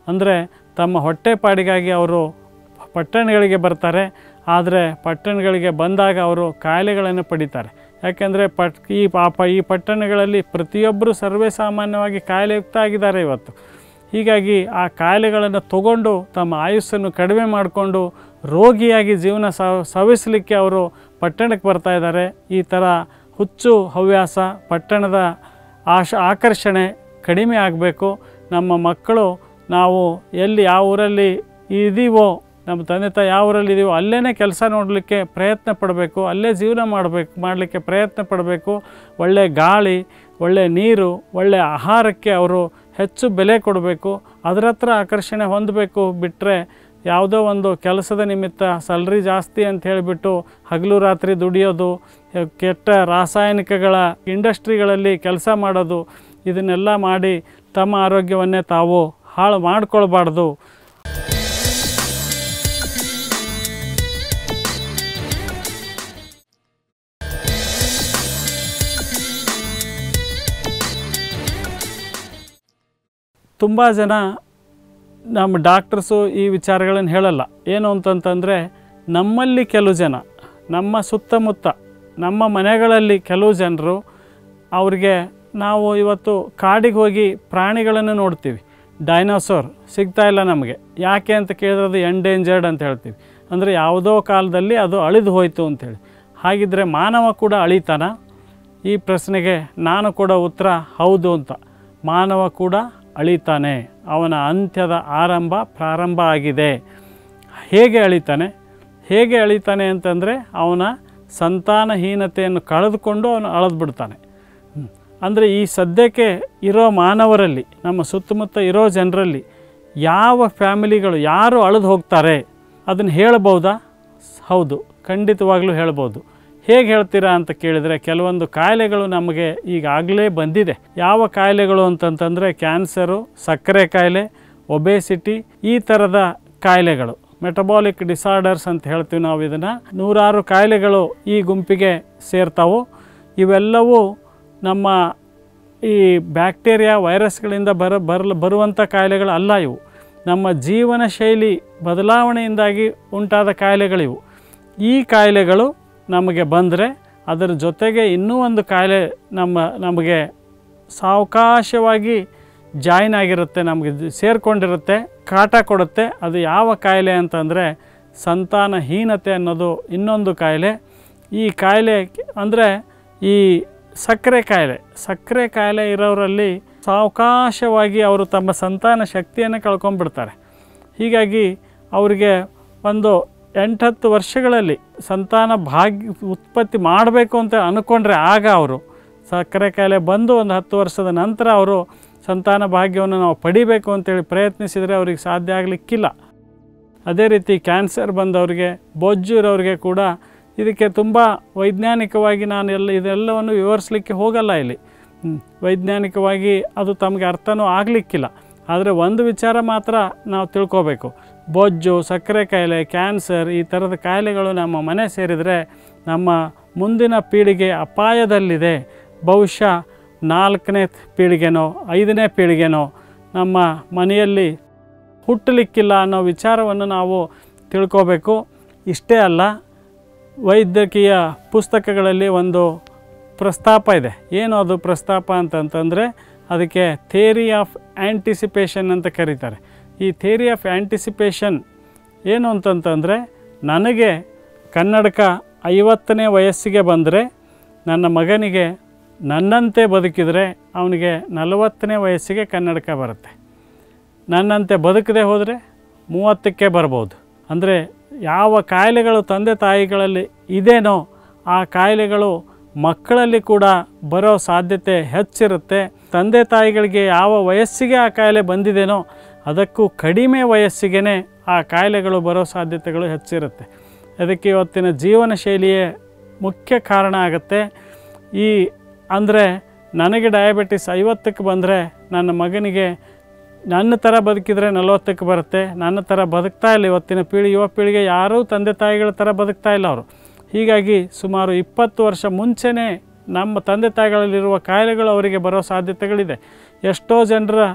Speaker 1: ಅಂದರೆ ತಮ್ಮ ಹೊಟ್ಟೆಪಾಡಿಗಾಗಿ ಅವರು ಪಟ್ಟಣಗಳಿಗೆ ಬರ್ತಾರೆ. ಆದರೆ ಪಟ್ಟಣಗಳಿಗೆ ಬಂದಾಗ ಅವರು ಕಾಯಿಲೆಗಳನ್ನು ಪಡಿತಾರೆ. ಯಾಕೆಂದರೆ ಪಟ್ ಈ ಪಾಪ ಈ ಪಟ್ಟಣಗಳಲ್ಲಿ ಪ್ರತಿಯೊಬ್ಬರು ಸರ್ವೇ ಸಾಮಾನ್ಯವಾಗಿ ಕಾಯಿಲೆಯುಕ್ತ ಆಗಿದ್ದಾರೆ ಇವತ್ತು. ಹೀಗಾಗಿ ಆ ಕಾಯಿಲೆಗಳನ್ನು ತಗೊಂಡು ತಮ್ಮ ಆಯುಸ್ಸನ್ನು ಕಡಿಮೆ ಮಾಡಿಕೊಂಡು ರೋಗಿಯಾಗಿ ಜೀವನ ಸವಿಸಲಿಕ್ಕೆ ಅವರು ಪಟ್ಟಣಕ್ಕೆ ಬರ್ತಾ ಇದ್ದಾರೆ. ಈ ಥರ ಹುಚ್ಚು ಹವ್ಯಾಸ, ಪಟ್ಟಣದ ಆಶ ಆಕರ್ಷಣೆ ಕಡಿಮೆ ಆಗಬೇಕು. ನಮ್ಮ ಮಕ್ಕಳು ನಾವು ಎಲ್ಲಿ ಯಾವ ಊರಲ್ಲಿ ಇದ್ದೀವೋ, ನಮ್ಮ ತಂದೆ ತಾಯಿ ಯಾವ ಊರಲ್ಲಿ ಇದೀವೋ ಅಲ್ಲೇ ಕೆಲಸ ನೋಡಲಿಕ್ಕೆ ಪ್ರಯತ್ನ ಪಡಬೇಕು, ಅಲ್ಲೇ ಜೀವನ ಮಾಡಬೇಕು ಮಾಡಲಿಕ್ಕೆ ಪ್ರಯತ್ನ ಪಡಬೇಕು. ಒಳ್ಳೆಯ ಗಾಳಿ, ಒಳ್ಳೆಯ ನೀರು, ಒಳ್ಳೆಯ ಆಹಾರಕ್ಕೆ ಅವರು ಹೆಚ್ಚು ಬೆಲೆ ಕೊಡಬೇಕು. ಅದರ ಹತ್ರ ಆಕರ್ಷಣೆ ಹೊಂದಬೇಕು. ಬಿಟ್ಟರೆ ಯಾವುದೋ ಒಂದು ಕೆಲಸದ ನಿಮಿತ್ತ ಸ್ಯಾಲ್ರಿ ಜಾಸ್ತಿ ಅಂತ ಹೇಳಿಬಿಟ್ಟು ಹಗಲು ರಾತ್ರಿ ದುಡಿಯೋದು, ಕೆಟ್ಟ ರಾಸಾಯನಿಕಗಳ ಇಂಡಸ್ಟ್ರಿಗಳಲ್ಲಿ ಕೆಲಸ ಮಾಡೋದು, ಇದನ್ನೆಲ್ಲ ಮಾಡಿ ತಮ್ಮ ಆರೋಗ್ಯವನ್ನೇ ತಾವು ಹಾಳು ಮಾಡಿಕೊಳ್ಬಾರ್ದು. ತುಂಬ ಜನ ನಮ್ಮ ಡಾಕ್ಟರ್ಸು ಈ ವಿಚಾರಗಳನ್ನು ಹೇಳಲ್ಲ. ಏನು ಅಂತಂತಂದರೆ, ನಮ್ಮಲ್ಲಿ ಕೆಲವು ಜನ, ನಮ್ಮ ಸುತ್ತಮುತ್ತ ನಮ್ಮ ಮನೆಗಳಲ್ಲಿ ಕೆಲವು ಜನರು, ಅವ್ರಿಗೆ ನಾವು ಇವತ್ತು ಕಾಡಿಗೆ ಹೋಗಿ ಪ್ರಾಣಿಗಳನ್ನು ನೋಡ್ತೀವಿ. ಡೈನೋಸಾರ್ ಸಿಗ್ತಾಯಿಲ್ಲ ನಮಗೆ. ಯಾಕೆ ಅಂತ ಕೇಳಿದ್ರೆ ಅದು ಎಂಡೇಂಜರ್ಡ್ ಅಂತ ಹೇಳ್ತೀವಿ. ಅಂದರೆ ಯಾವುದೋ ಕಾಲದಲ್ಲಿ ಅದು ಅಳಿದು ಹೋಯಿತು ಅಂಥೇಳಿ. ಹಾಗಿದ್ದರೆ ಮಾನವ ಕೂಡ ಅಳಿತಾನ? ಈ ಪ್ರಶ್ನೆಗೆ ನಾನು ಕೂಡ ಉತ್ತರ ಹೌದು ಅಂತ. ಮಾನವ ಕೂಡ ಅಳಿತಾನೆ. ಅವನ ಅಂತ್ಯದ ಆರಂಭ ಪ್ರಾರಂಭ ಆಗಿದೆ. ಹೇಗೆ ಅಳಿತಾನೆ? ಹೇಗೆ ಅಳಿತಾನೆ ಅಂತಂದರೆ, ಅವನ ಸಂತಾನಹೀನತೆಯನ್ನು ಕಳೆದುಕೊಂಡು ಅವನು ಅಳೆದು ಬಿಡ್ತಾನೆ. ಅಂದರೆ ಈ ಸದ್ಯಕ್ಕೆ ಇರೋ ಮಾನವರಲ್ಲಿ, ನಮ್ಮ ಸುತ್ತಮುತ್ತ ಇರೋ ಜನರಲ್ಲಿ ಯಾವ ಫ್ಯಾಮಿಲಿಗಳು ಯಾರು ಅಳೆದು ಹೋಗ್ತಾರೆ ಅದನ್ನು ಹೇಳ್ಬೋದಾ? ಹೌದು, ಖಂಡಿತವಾಗ್ಲೂ ಹೇಳ್ಬೋದು. ಹೇಗೆ ಹೇಳ್ತೀರಾ ಅಂತ ಕೇಳಿದರೆ, ಕೆಲವೊಂದು ಕಾಯಿಲೆಗಳು ನಮಗೆ ಈಗಾಗಲೇ ಬಂದಿದೆ. ಯಾವ ಕಾಯಿಲೆಗಳು ಅಂತಂತಂದರೆ ಕ್ಯಾನ್ಸರು, ಸಕ್ಕರೆ ಕಾಯಿಲೆ, ಒಬೇಸಿಟಿ, ಈ ಥರದ ಕಾಯಿಲೆಗಳು, ಮೆಟಬಾಲಿಕ್ ಡಿಸಾರ್ಡರ್ಸ್ ಅಂತ ಹೇಳ್ತೀವಿ ನಾವು. ಇದನ್ನು ನೂರಾರು ಕಾಯಿಲೆಗಳು ಈ ಗುಂಪಿಗೆ ಸೇರ್ತಾವು. ಇವೆಲ್ಲವೂ ನಮ್ಮ ಈ ಬ್ಯಾಕ್ಟೀರಿಯಾ ವೈರಸ್ಗಳಿಂದ ಬರ ಬರಲು ಬರುವಂಥ ಕಾಯಿಲೆಗಳು ಅಲ್ಲ. ಇವು ನಮ್ಮ ಜೀವನ ಶೈಲಿ ಬದಲಾವಣೆಯಿಂದಾಗಿ ಉಂಟಾದ ಕಾಯಿಲೆಗಳಿವು. ಈ ಕಾಯಿಲೆಗಳು ನಮಗೆ ಬಂದರೆ ಅದರ ಜೊತೆಗೆ ಇನ್ನೂ ಒಂದು ಕಾಯಿಲೆ ನಮ್ಮ ನಮಗೆ ಸಾವಕಾಶವಾಗಿ ಜಾಯಿನ್ ಆಗಿರುತ್ತೆ, ನಮಗೆ ಸೇರಿಕೊಂಡಿರುತ್ತೆ, ಕಾಟ ಕೊಡುತ್ತೆ. ಅದು ಯಾವ ಕಾಯಿಲೆ ಅಂತಂದರೆ ಸಂತಾನಹೀನತೆ ಅನ್ನೋದು ಇನ್ನೊಂದು ಕಾಯಿಲೆ. ಈ ಕಾಯಿಲೆ ಅಂದರೆ ಈ ಸಕ್ಕರೆ ಕಾಯಿಲೆ. ಸಕ್ಕರೆ ಕಾಯಿಲೆ ಇರೋರಲ್ಲಿ ಸಾವಕಾಶವಾಗಿ ಅವರು ತಮ್ಮ ಸಂತಾನ ಶಕ್ತಿಯನ್ನು ಕಳ್ಕೊಂಡ್ಬಿಡ್ತಾರೆ. ಹೀಗಾಗಿ ಅವರಿಗೆ ಒಂದು ಎಂಟತ್ತು ವರ್ಷಗಳಲ್ಲಿ ಸಂತಾನ ಭಾಗ್ಯ ಉತ್ಪತ್ತಿ ಮಾಡಬೇಕು ಅಂತ ಅಂದ್ಕೊಂಡ್ರೆ ಆಗ ಅವರು ಸಕ್ಕರೆ ಕಾಯಿಲೆ ಬಂದು ಒಂದು ಹತ್ತು ವರ್ಷದ ನಂತರ ಅವರು ಸಂತಾನ ಭಾಗ್ಯವನ್ನು ನಾವು ಪಡಿಬೇಕು ಅಂತೇಳಿ ಪ್ರಯತ್ನಿಸಿದರೆ ಅವ್ರಿಗೆ ಸಾಧ್ಯ ಆಗಲಿಕ್ಕಿಲ್ಲ. ಅದೇ ರೀತಿ ಕ್ಯಾನ್ಸರ್ ಬಂದವರಿಗೆ, ಬೊಜ್ಜು ಇರೋರಿಗೆ ಕೂಡ ಇದಕ್ಕೆ ತುಂಬ ವೈಜ್ಞಾನಿಕವಾಗಿ ನಾನು ಎಲ್ಲ ಇದೆಲ್ಲವನ್ನು ವಿವರಿಸಲಿಕ್ಕೆ ಹೋಗಲ್ಲ ಇಲ್ಲಿ. ವೈಜ್ಞಾನಿಕವಾಗಿ ಅದು ತಮಗೆ ಅರ್ಥನೂ ಆಗಲಿಕ್ಕಿಲ್ಲ. ಆದರೆ ಒಂದು ವಿಚಾರ ಮಾತ್ರ ನಾವು ತಿಳ್ಕೋಬೇಕು. ಬೊಜ್ಜು, ಸಕ್ಕರೆ ಕಾಯಿಲೆ, ಕ್ಯಾನ್ಸರ್ ಈ ಥರದ ಕಾಯಿಲೆಗಳು ನಮ್ಮ ಮನೆ ಸೇರಿದರೆ ನಮ್ಮ ಮುಂದಿನ ಪೀಳಿಗೆ ಅಪಾಯದಲ್ಲಿದೆ. ಬಹುಶಃ ನಾಲ್ಕನೇ ಪೀಳಿಗೆನೋ ಐದನೇ ಪೀಳಿಗೆನೋ ನಮ್ಮ ಮನೆಯಲ್ಲಿ ಹುಟ್ಟಲಿಕ್ಕಿಲ್ಲ ಅನ್ನೋ ವಿಚಾರವನ್ನು ನಾವು ತಿಳ್ಕೋಬೇಕು. ಇಷ್ಟೇ ಅಲ್ಲ, ವೈದ್ಯಕೀಯ ಪುಸ್ತಕಗಳಲ್ಲಿ ಒಂದು ಪ್ರಸ್ತಾಪ ಇದೆ. ಏನು ಅದು ಪ್ರಸ್ತಾಪ ಅಂತಂತಂದರೆ ಅದಕ್ಕೆ ಥಿಯರಿ ಆಫ್ ಆ್ಯಂಟಿಸಿಪೇಷನ್ ಅಂತ ಕರೀತಾರೆ. ಈ ಥಿಯರಿ ಆಫ್ ಆ್ಯಂಟಿಸಿಪೇಷನ್ ಏನು ಅಂತಂತಂದರೆ, ನನಗೆ ಕನ್ನಡಕ ಐವತ್ತನೇ ವಯಸ್ಸಿಗೆ ಬಂದರೆ ನನ್ನ ಮಗನಿಗೆ ನನ್ನಂತೆ ಬದುಕಿದರೆ ಅವನಿಗೆ ನಲವತ್ತನೇ ವಯಸ್ಸಿಗೆ ಕನ್ನಡಕ ಬರುತ್ತೆ. ನನ್ನಂತೆ ಬದುಕದೆ ಹೋದರೆ ಮೂವತ್ತಕ್ಕೆ ಬರ್ಬೋದು. ಅಂದರೆ ಯಾವ ಕಾಯಿಲೆಗಳು ತಂದೆ ತಾಯಿಗಳಲ್ಲಿ ಇದೇನೋ ಆ ಕಾಯಿಲೆಗಳು ಮಕ್ಕಳಲ್ಲಿ ಕೂಡ ಬರೋ ಸಾಧ್ಯತೆ ಹೆಚ್ಚಿರುತ್ತೆ. ತಂದೆ ತಾಯಿಗಳಿಗೆ ಯಾವ ವಯಸ್ಸಿಗೆ ಆ ಕಾಯಿಲೆ ಬಂದಿದೆನೋ ಅದಕ್ಕೂ ಕಡಿಮೆ ವಯಸ್ಸಿಗೆ ಆ ಕಾಯಿಲೆಗಳು ಬರೋ ಸಾಧ್ಯತೆಗಳು ಹೆಚ್ಚಿರುತ್ತೆ. ಅದಕ್ಕೆ ಇವತ್ತಿನ ಜೀವನ ಶೈಲಿಯೇ ಮುಖ್ಯ ಕಾರಣ ಆಗುತ್ತೆ. ಈ ಅಂದರೆ ನನಗೆ ಡಯಾಬಿಟಿಸ್ ಐವತ್ತಕ್ಕೆ ಬಂದರೆ ನನ್ನ ಮಗನಿಗೆ ನನ್ನ ಥರ ಬದುಕಿದರೆ ನಲವತ್ತಕ್ಕೆ ಬರುತ್ತೆ. ನನ್ನ ಥರ ಬದುಕ್ತಾ ಇಲ್ಲ ಇವತ್ತಿನ ಪೀಳಿ ಯುವ ಪೀಳಿಗೆ. ಯಾರೂ ತಂದೆ ತಾಯಿಗಳ ಥರ ಬದುಕ್ತಾ ಇಲ್ಲ ಅವರು. ಹೀಗಾಗಿ ಸುಮಾರು ಇಪ್ಪತ್ತು ವರ್ಷ ಮುಂಚೆನೇ ನಮ್ಮ ತಂದೆ ತಾಯಿಗಳಲ್ಲಿರುವ ಕಾಯಿಲೆಗಳು ಅವರಿಗೆ ಬರೋ ಸಾಧ್ಯತೆಗಳಿದೆ. ಎಷ್ಟೋ ಜನರ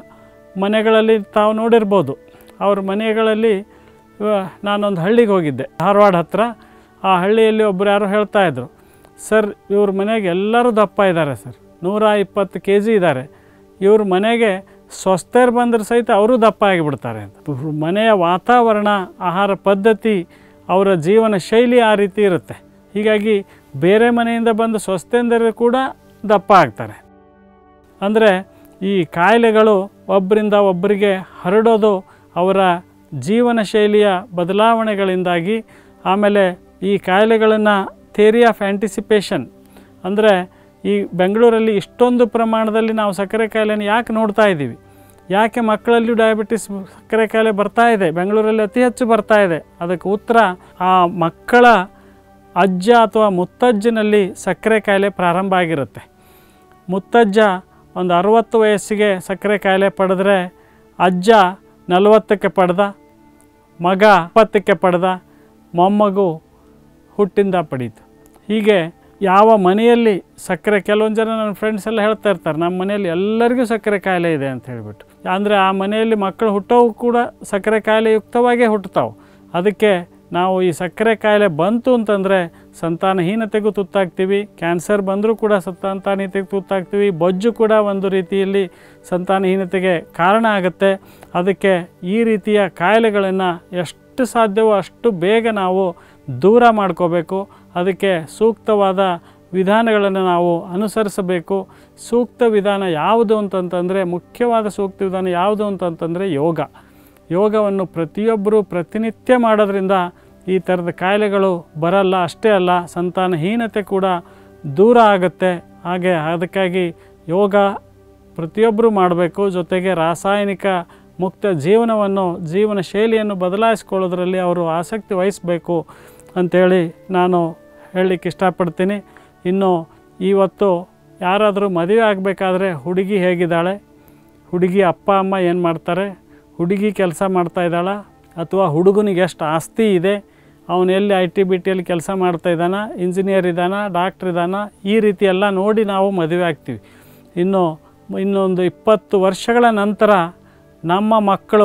Speaker 1: ಮನೆಗಳಲ್ಲಿ ತಾವು ನೋಡಿರ್ಬೋದು. ಅವ್ರ ಮನೆಗಳಲ್ಲಿ ನಾನೊಂದು ಹಳ್ಳಿಗೆ ಹೋಗಿದ್ದೆ, ಧಾರವಾಡ ಹತ್ತಿರ. ಆ ಹಳ್ಳಿಯಲ್ಲಿ ಒಬ್ಬರು ಯಾರೋ ಹೇಳ್ತಾಯಿದ್ರು, ಸರ್ ಇವ್ರ ಮನೆಗೆ ಎಲ್ಲರೂ ದಪ್ಪ ಇದ್ದಾರೆ ಸರ್, ನೂರ ಇಪ್ಪತ್ತು ಕೆ ಜಿ ಇದ್ದಾರೆ. ಇವ್ರ ಮನೆಗೆ ಸ್ವಸ್ಥರು ಬಂದರೆ ಸಹಿತ ಅವರು ದಪ್ಪ ಆಗಿಬಿಡ್ತಾರೆ ಅಂತ. ಮನೆಯ ವಾತಾವರಣ, ಆಹಾರ ಪದ್ಧತಿ, ಅವರ ಜೀವನ ಶೈಲಿ ಆ ರೀತಿ ಇರುತ್ತೆ. ಹೀಗಾಗಿ ಬೇರೆ ಮನೆಯಿಂದ ಬಂದು ಸ್ವಸ್ಥೆಂದರೆ ಕೂಡ ದಪ್ಪ ಆಗ್ತಾರೆ. ಅಂದರೆ ಈ ಕಾಯಿಲೆಗಳು ಒಬ್ಬರಿಂದ ಒಬ್ಬರಿಗೆ ಹರಡೋದು ಅವರ ಜೀವನ ಶೈಲಿಯ ಬದಲಾವಣೆಗಳಿಂದಾಗಿ. ಆಮೇಲೆ ಈ ಕಾಯಿಲೆಗಳನ್ನು ಥಿಯರಿ ಆಫ್ ಆ್ಯಂಟಿಸಿಪೇಷನ್ ಅಂದರೆ ಈ ಬೆಂಗಳೂರಲ್ಲಿ ಇಷ್ಟೊಂದು ಪ್ರಮಾಣದಲ್ಲಿ ನಾವು ಸಕ್ಕರೆ ಕಾಯಿಲೆನ ಯಾಕೆ ನೋಡ್ತಾ ಇದ್ದೀವಿ, ಯಾಕೆ ಮಕ್ಕಳಲ್ಲಿಯೂ ಡಯಾಬಿಟಿಸ್ ಸಕ್ಕರೆ ಕಾಯಿಲೆ ಬರ್ತಾ ಇದೆ, ಬೆಂಗಳೂರಲ್ಲಿ ಅತಿ ಹೆಚ್ಚು ಬರ್ತಾ ಇದೆ? ಅದಕ್ಕೆ ಉತ್ತರ ಆ ಮಕ್ಕಳ ಅಜ್ಜ ಅಥವಾ ಮುತ್ತಜ್ಜನಲ್ಲಿ ಸಕ್ಕರೆ ಕಾಯಿಲೆ ಪ್ರಾರಂಭ ಆಗಿರುತ್ತೆ. ಮುತ್ತಜ್ಜ ಒಂದು ಅರುವತ್ತು ವಯಸ್ಸಿಗೆ ಸಕ್ಕರೆ ಕಾಯಿಲೆ ಪಡೆದ್ರೆ ಅಜ್ಜ ನಲವತ್ತಕ್ಕೆ ಪಡೆದ, ಮಗ ಇಪ್ಪತ್ತಕ್ಕೆ ಪಡೆದ, ಮೊಮ್ಮಗು ಹುಟ್ಟಿಂದ ಪಡೀತು. ಹೀಗೆ ಯಾವ ಮನೆಯಲ್ಲಿ ಸಕ್ಕರೆ, ಕೆಲವೊಂದು ಜನ ನನ್ನ ಫ್ರೆಂಡ್ಸ್ ಎಲ್ಲ ಹೇಳ್ತಾ ಇರ್ತಾರೆ ನಮ್ಮ ಮನೆಯಲ್ಲಿ ಎಲ್ಲರಿಗೂ ಸಕ್ಕರೆ ಕಾಯಿಲೆ ಇದೆ ಅಂತ ಹೇಳಿಬಿಟ್ಟು. ಅಂದರೆ ಆ ಮನೆಯಲ್ಲಿ ಮಕ್ಕಳು ಹುಟ್ಟೋವು ಕೂಡ ಸಕ್ಕರೆ ಕಾಯಿಲೆ ಯುಕ್ತವಾಗೇ ಹುಟ್ಟುತ್ತಾವೆ. ಅದಕ್ಕೆ ನಾವು ಈ ಸಕ್ಕರೆ ಕಾಯಿಲೆ ಬಂತು ಅಂತಂದರೆ ಸಂತಾನಹೀನತೆಗೂ ತುತ್ತಾಗ್ತೀವಿ. ಕ್ಯಾನ್ಸರ್ ಬಂದರೂ ಕೂಡ ಸಂತಾನಹೀನತೆಗೆ ತುತ್ತಾಗ್ತೀವಿ. ಬೊಜ್ಜು ಕೂಡ ಒಂದು ರೀತಿಯಲ್ಲಿ ಸಂತಾನಹೀನತೆಗೆ ಕಾರಣ ಆಗುತ್ತೆ. ಅದಕ್ಕೆ ಈ ರೀತಿಯ ಕಾಯಿಲೆಗಳನ್ನು ಎಷ್ಟು ಸಾಧ್ಯವೋ ಅಷ್ಟು ಬೇಗ ನಾವು ದೂರ ಮಾಡ್ಕೋಬೇಕು. ಅದಕ್ಕೆ ಸೂಕ್ತವಾದ ವಿಧಾನಗಳನ್ನು ನಾವು ಅನುಸರಿಸಬೇಕು. ಸೂಕ್ತ ವಿಧಾನ ಯಾವುದು ಅಂತಂತಂದರೆ, ಮುಖ್ಯವಾದ ಸೂಕ್ತ ವಿಧಾನ ಯಾವುದು ಅಂತಂತಂದರೆ ಯೋಗ. ಯೋಗವನ್ನು ಪ್ರತಿಯೊಬ್ಬರೂ ಪ್ರತಿನಿತ್ಯ ಮಾಡೋದ್ರಿಂದ ಈ ಥರದ ಕಾಯಿಲೆಗಳು ಬರಲ್ಲ. ಅಷ್ಟೇ ಅಲ್ಲ, ಸಂತಾನಹೀನತೆ ಕೂಡ ದೂರ ಆಗುತ್ತೆ. ಹಾಗೆ ಅದಕ್ಕಾಗಿ ಯೋಗ ಪ್ರತಿಯೊಬ್ಬರೂ ಮಾಡಬೇಕು. ಜೊತೆಗೆ ರಾಸಾಯನಿಕ ಮುಕ್ತ ಜೀವನವನ್ನು, ಜೀವನ ಶೈಲಿಯನ್ನು ಬದಲಾಯಿಸ್ಕೊಳ್ಳೋದ್ರಲ್ಲಿ ಅವರು ಆಸಕ್ತಿ ವಹಿಸಬೇಕು ಅಂಥೇಳಿ ನಾನು ಹೇಳಲಿಕ್ಕೆ ಇಷ್ಟಪಡ್ತೀನಿ. ಇನ್ನು ಇವತ್ತು ಯಾರಾದರೂ ಮದುವೆ ಆಗಬೇಕಾದ್ರೆ ಹುಡುಗಿ ಹೇಗಿದ್ದಾಳೆ, ಹುಡುಗಿ ಅಪ್ಪ ಅಮ್ಮ ಏನು ಮಾಡ್ತಾರೆ, ಹುಡುಗಿ ಕೆಲಸ ಮಾಡ್ತಾ ಇದ್ದಾಳ ಅಥವಾ ಹುಡುಗನಿಗೆ ಎಷ್ಟು ಆಸ್ತಿ ಇದೆ, ಅವನು ಎಲ್ಲಿ ಐ ಟಿ ಬಿ ಟಿಯಲ್ಲಿ ಕೆಲಸ ಮಾಡ್ತಾ ಇದ್ದಾನ, ಇಂಜಿನಿಯರ್ ಇದ್ದಾನ, ಡಾಕ್ಟ್ರ್ ಇದ್ದಾನ, ಈ ರೀತಿ ಎಲ್ಲ ನೋಡಿ ನಾವು ಮದುವೆ ಆಗ್ತೀವಿ. ಇನ್ನು ಇನ್ನೊಂದು ಇಪ್ಪತ್ತು ವರ್ಷಗಳ ನಂತರ ನಮ್ಮ ಮಕ್ಕಳು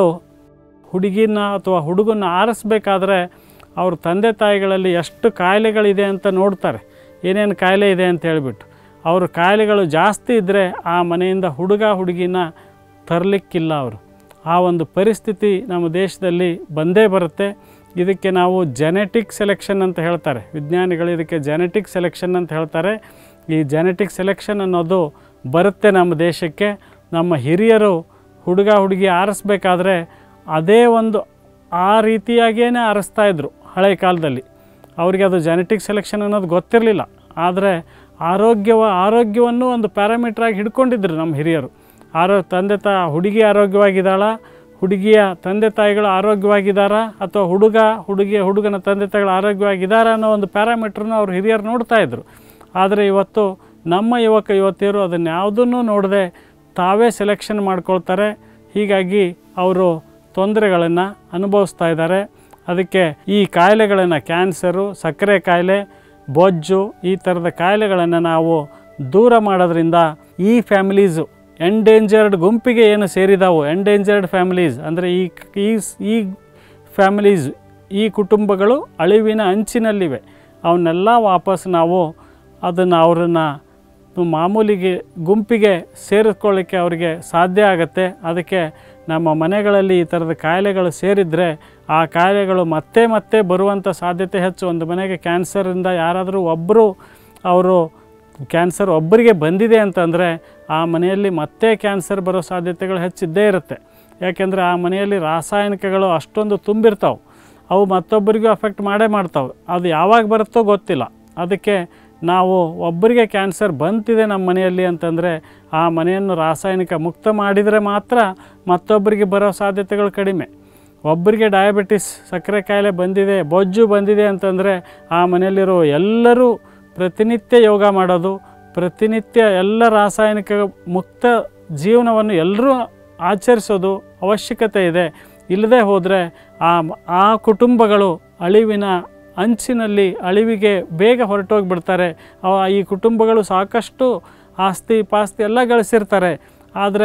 Speaker 1: ಹುಡುಗಿನ ಅಥವಾ ಹುಡುಗನ ಆರಿಸ್ಬೇಕಾದ್ರೆ ಅವ್ರ ತಂದೆ ತಾಯಿಗಳಲ್ಲಿ ಎಷ್ಟು ಕಾಯಿಲೆಗಳಿದೆ ಅಂತ ನೋಡ್ತಾರೆ, ಏನೇನು ಕಾಯಿಲೆ ಇದೆ ಅಂತ ಹೇಳಿಬಿಟ್ಟು. ಅವ್ರ ಕಾಯಿಲೆಗಳು ಜಾಸ್ತಿ ಇದ್ದರೆ ಆ ಮನೆಯಿಂದ ಹುಡುಗ ಹುಡುಗಿನ ತರಲಿಕ್ಕಿಲ್ಲ ಅವರು. ಆ ಒಂದು ಪರಿಸ್ಥಿತಿ ನಮ್ಮ ದೇಶದಲ್ಲಿ ಬಂದೇ ಬರುತ್ತೆ. ಇದಕ್ಕೆ ನಾವು ಜೆನೆಟಿಕ್ ಸೆಲೆಕ್ಷನ್ ಅಂತ ಹೇಳ್ತಾರೆ ವಿಜ್ಞಾನಿಗಳು, ಇದಕ್ಕೆ ಜೆನೆಟಿಕ್ ಸೆಲೆಕ್ಷನ್ ಅಂತ ಹೇಳ್ತಾರೆ. ಈ ಜೆನೆಟಿಕ್ ಸೆಲೆಕ್ಷನ್ ಅನ್ನೋದು ಬರುತ್ತೆ ನಮ್ಮ ದೇಶಕ್ಕೆ. ನಮ್ಮ ಹಿರಿಯರು ಹುಡುಗ ಹುಡುಗಿ ಆರಿಸ್ಬೇಕಾದ್ರೆ ಅದೇ ಒಂದು ಆ ರೀತಿಯಾಗೇ ಆರಿಸ್ತಾಯಿದ್ರು ಹಳೆ ಕಾಲದಲ್ಲಿ. ಅವರಿಗೆ ಅದು ಜೆನೆಟಿಕ್ ಸೆಲೆಕ್ಷನ್ ಅನ್ನೋದು ಗೊತ್ತಿರಲಿಲ್ಲ. ಆದರೆ ಆರೋಗ್ಯವ ಆರೋಗ್ಯವನ್ನು ಒಂದು ಪ್ಯಾರಾಮೀಟ್ರಾಗಿ ಹಿಡ್ಕೊಂಡಿದ್ರು ನಮ್ಮ ಹಿರಿಯರು. ಆರೋ ತಂದೆ ತಾ ಹುಡುಗಿ ಆರೋಗ್ಯವಾಗಿದ್ದಾಳ, ಹುಡುಗಿಯ ತಂದೆ ತಾಯಿಗಳು ಆರೋಗ್ಯವಾಗಿದ್ದಾರಾ, ಅಥವಾ ಹುಡುಗ ಹುಡುಗಿಯ ಹುಡುಗನ ತಂದೆ ತಾಯಿಗಳು ಆರೋಗ್ಯವಾಗಿದ್ದಾರಾ ಅನ್ನೋ ಒಂದು ಪ್ಯಾರಾಮೀಟ್ರನ್ನು ಅವ್ರು ಹಿರಿಯರು ನೋಡ್ತಾಯಿದ್ರು. ಆದರೆ ಇವತ್ತು ನಮ್ಮ ಯುವಕ ಯುವತಿಯರು ಅದನ್ನು ಯಾವುದನ್ನು ನೋಡದೆ ತಾವೇ ಸೆಲೆಕ್ಷನ್ ಮಾಡ್ಕೊಳ್ತಾರೆ. ಹೀಗಾಗಿ ಅವರು ತೊಂದರೆಗಳನ್ನು ಅನುಭವಿಸ್ತಾ ಇದ್ದಾರೆ. ಅದಕ್ಕೆ ಈ ಕಾಯಿಲೆಗಳನ್ನು, ಕ್ಯಾನ್ಸರು, ಸಕ್ಕರೆ ಕಾಯಿಲೆ, ಬೊಜ್ಜು, ಈ ಥರದ ಕಾಯಿಲೆಗಳನ್ನು ನಾವು ದೂರ ಮಾಡೋದ್ರಿಂದ ಈ ಫ್ಯಾಮಿಲೀಸು ಎಂಡೇಂಜರ್ಡ್ ಗುಂಪಿಗೆ ಏನು ಸೇರಿದಾವು, ಎಂಡೇಂಜರ್ಡ್ ಫ್ಯಾಮಿಲೀಸ್ ಅಂದರೆ ಈ ಈ ಫ್ಯಾಮಿಲೀಸ್ ಈ ಕುಟುಂಬಗಳು ಅಳಿವಿನ ಅಂಚಿನಲ್ಲಿವೆ. ಅವನ್ನೆಲ್ಲ ವಾಪಸ್ ನಾವು ಅದನ್ನು ಅವರನ್ನು ಮಾಮೂಲಿಗೆ ಗುಂಪಿಗೆ ಸೇರಿಸ್ಕೊಳ್ಳಿಕ್ಕೆ ಅವರಿಗೆ ಸಾಧ್ಯ ಆಗುತ್ತೆ. ಅದಕ್ಕೆ ನಮ್ಮ ಮನೆಗಳಲ್ಲಿ ಈ ಥರದ ಕಾಯಿಲೆಗಳು ಸೇರಿದರೆ ಆ ಕಾಯಿಲೆಗಳು ಮತ್ತೆ ಮತ್ತೆ ಬರುವಂಥ ಸಾಧ್ಯತೆ ಹೆಚ್ಚು. ಒಂದು ಮನೆಗೆ ಕ್ಯಾನ್ಸರಿಂದ ಯಾರಾದರೂ ಒಬ್ಬರು ಅವರು ಕ್ಯಾನ್ಸರ್ ಒಬ್ಬರಿಗೆ ಬಂದಿದೆ ಅಂತಂದರೆ ಆ ಮನೆಯಲ್ಲಿ ಮತ್ತೆ ಕ್ಯಾನ್ಸರ್ ಬರೋ ಸಾಧ್ಯತೆಗಳು ಹೆಚ್ಚಿದ್ದೇ ಇರುತ್ತೆ. ಯಾಕೆಂದರೆ ಆ ಮನೆಯಲ್ಲಿ ರಾಸಾಯನಿಕಗಳು ಅಷ್ಟೊಂದು ತುಂಬಿರ್ತಾವೆ, ಅವು ಮತ್ತೊಬ್ಬರಿಗೂ ಅಫೆಕ್ಟ್ ಮಾಡೇ ಮಾಡ್ತಾವೆ. ಅದು ಯಾವಾಗ ಬರುತ್ತೋ ಗೊತ್ತಿಲ್ಲ. ಅದಕ್ಕೆ ನಾವು ಒಬ್ಬರಿಗೆ ಕ್ಯಾನ್ಸರ್ ಬಂತಿದೆ ನಮ್ಮ ಮನೆಯಲ್ಲಿ ಅಂತಂದರೆ ಆ ಮನೆಯನ್ನು ರಾಸಾಯನಿಕ ಮುಕ್ತ ಮಾಡಿದರೆ ಮಾತ್ರ ಮತ್ತೊಬ್ಬರಿಗೆ ಬರೋ ಸಾಧ್ಯತೆಗಳು ಕಡಿಮೆ. ಒಬ್ಬರಿಗೆ ಡಯಾಬಿಟಿಸ್ ಸಕ್ಕರೆ ಕಾಯಿಲೆ ಬಂದಿದೆ, ಬೊಜ್ಜು ಬಂದಿದೆ ಅಂತಂದರೆ ಆ ಮನೆಯಲ್ಲಿರೋ ಎಲ್ಲರೂ ಪ್ರತಿನಿತ್ಯ ಯೋಗ ಮಾಡೋದು, ಪ್ರತಿನಿತ್ಯ ಎಲ್ಲ ರಾಸಾಯನಿಕ ಮುಕ್ತ ಜೀವನವನ್ನು ಎಲ್ಲರೂ ಆಚರಿಸೋದು ಅವಶ್ಯಕತೆ ಇದೆ. ಇಲ್ಲದೆ ಹೋದರೆ ಆ ಆ ಕುಟುಂಬಗಳು ಅಳಿವಿನ ಅಂಚಿನಲ್ಲಿ ಅಳಿವಿಗೆ ಬೇಗ ಹೊರಟೋಗಿಬಿಡ್ತಾರೆ. ಈ ಕುಟುಂಬಗಳು ಸಾಕಷ್ಟು ಆಸ್ತಿ ಪಾಸ್ತಿ ಎಲ್ಲ ಗಳಿಸಿರ್ತಾರೆ, ಆದರೆ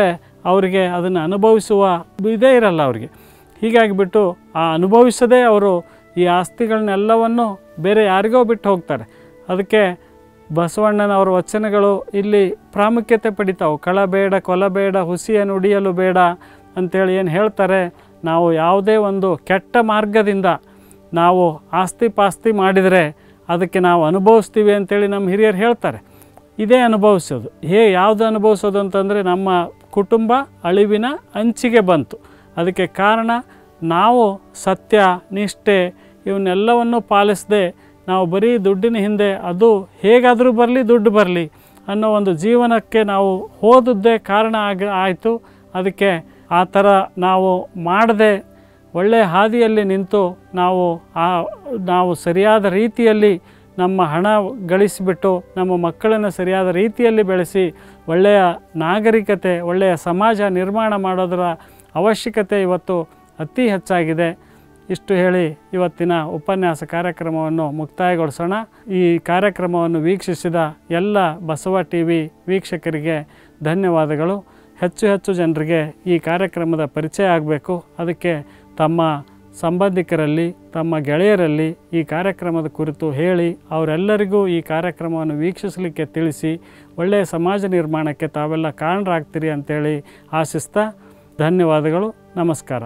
Speaker 1: ಅವರಿಗೆ ಅದನ್ನು ಅನುಭವಿಸುವ ಇದೇ ಇರಲ್ಲ ಅವರಿಗೆ. ಹೀಗಾಗಿಬಿಟ್ಟು ಆ ಅನುಭವಿಸದೇ ಅವರು ಈ ಆಸ್ತಿಗಳನ್ನೆಲ್ಲವನ್ನು ಬೇರೆ ಯಾರಿಗೋ ಬಿಟ್ಟು ಹೋಗ್ತಾರೆ. ಅದಕ್ಕೆ ಬಸವಣ್ಣನವರ ವಚನಗಳು ಇಲ್ಲಿ ಪ್ರಾಮುಖ್ಯತೆ ಪಡಿತಾವೆ. ಕಳಬೇಡ, ಕೊಲಬೇಡ, ಹುಸಿಯ ನುಡಿಯಲು ಬೇಡ ಅಂಥೇಳಿ ಏನು ಹೇಳ್ತಾರೆ. ನಾವು ಯಾವುದೇ ಒಂದು ಕೆಟ್ಟ ಮಾರ್ಗದಿಂದ ನಾವು ಆಸ್ತಿ ಪಾಸ್ತಿ ಮಾಡಿದರೆ ಅದಕ್ಕೆ ನಾವು ಅನುಭವಿಸ್ತೀವಿ ಅಂತೇಳಿ ನಮ್ಮ ಹಿರಿಯರು ಹೇಳ್ತಾರೆ. ಇದೇ ಅನುಭವಿಸೋದು. ಹೇ ಯಾವುದು ಅನುಭವಿಸೋದು ಅಂತಂದರೆ ನಮ್ಮ ಕುಟುಂಬ ಅಳಿವಿನ ಅಂಚಿಗೆ ಬಂತು. ಅದಕ್ಕೆ ಕಾರಣ ನಾವು ಸತ್ಯ, ನಿಷ್ಠೆ ಇವನ್ನೆಲ್ಲವನ್ನು ಪಾಲಿಸದೆ ನಾವು ಬರೀ ದುಡ್ಡಿನ ಹಿಂದೆ ಅದು ಹೇಗಾದರೂ ಬರಲಿ ದುಡ್ಡು ಬರಲಿ ಅನ್ನೋ ಒಂದು ಜೀವನಕ್ಕೆ ನಾವು ಹೋದದ್ದೇ ಕಾರಣ ಆಗ ಆಯಿತು. ಅದಕ್ಕೆ ಆ ಥರ ನಾವು ಮಾಡದೆ ಒಳ್ಳೆಯ ಹಾದಿಯಲ್ಲಿ ನಿಂತು ನಾವು ಆ ನಾವು ಸರಿಯಾದ ರೀತಿಯಲ್ಲಿ ನಮ್ಮ ಹಣ ಗಳಿಸಿಬಿಟ್ಟು ನಮ್ಮ ಮಕ್ಕಳನ್ನು ಸರಿಯಾದ ರೀತಿಯಲ್ಲಿ ಬೆಳೆಸಿ ಒಳ್ಳೆಯ ನಾಗರಿಕತೆ, ಒಳ್ಳೆಯ ಸಮಾಜ ನಿರ್ಮಾಣ ಮಾಡೋದರ ಅವಶ್ಯಕತೆ ಇವತ್ತು ಅತಿ ಹೆಚ್ಚಾಗಿದೆ. ಇಷ್ಟು ಹೇಳಿ ಇವತ್ತಿನ ಉಪನ್ಯಾಸ ಕಾರ್ಯಕ್ರಮವನ್ನು ಮುಕ್ತಾಯಗೊಳಿಸೋಣ. ಈ ಕಾರ್ಯಕ್ರಮವನ್ನು ವೀಕ್ಷಿಸಿದ ಎಲ್ಲ ಬಸವ ಟಿ ವಿ ವೀಕ್ಷಕರಿಗೆ ಧನ್ಯವಾದಗಳು. ಹೆಚ್ಚು ಹೆಚ್ಚು ಜನರಿಗೆ ಈ ಕಾರ್ಯಕ್ರಮದ ಪರಿಚಯ ಆಗಬೇಕು. ಅದಕ್ಕೆ ತಮ್ಮ ಸಂಬಂಧಿಕರಲ್ಲಿ, ತಮ್ಮ ಗೆಳೆಯರಲ್ಲಿ ಈ ಕಾರ್ಯಕ್ರಮದ ಕುರಿತು ಹೇಳಿ ಅವರೆಲ್ಲರಿಗೂ ಈ ಕಾರ್ಯಕ್ರಮವನ್ನು ವೀಕ್ಷಿಸಲಿಕ್ಕೆ ತಿಳಿಸಿ ಒಳ್ಳೆಯ ಸಮಾಜ ನಿರ್ಮಾಣಕ್ಕೆ ತಾವೆಲ್ಲ ಕಾರಣರಾಗ್ತೀರಿ ಅಂತೇಳಿ ಆಶಿಸ್ತಾ ಧನ್ಯವಾದಗಳು. ನಮಸ್ಕಾರ.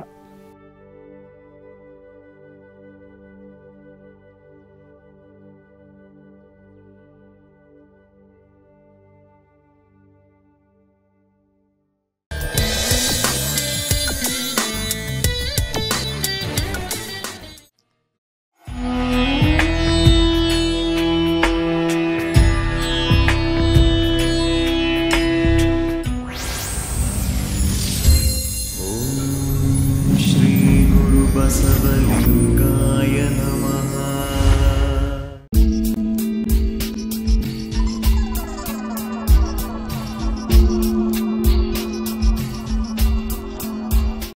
Speaker 2: बसवलिंगाय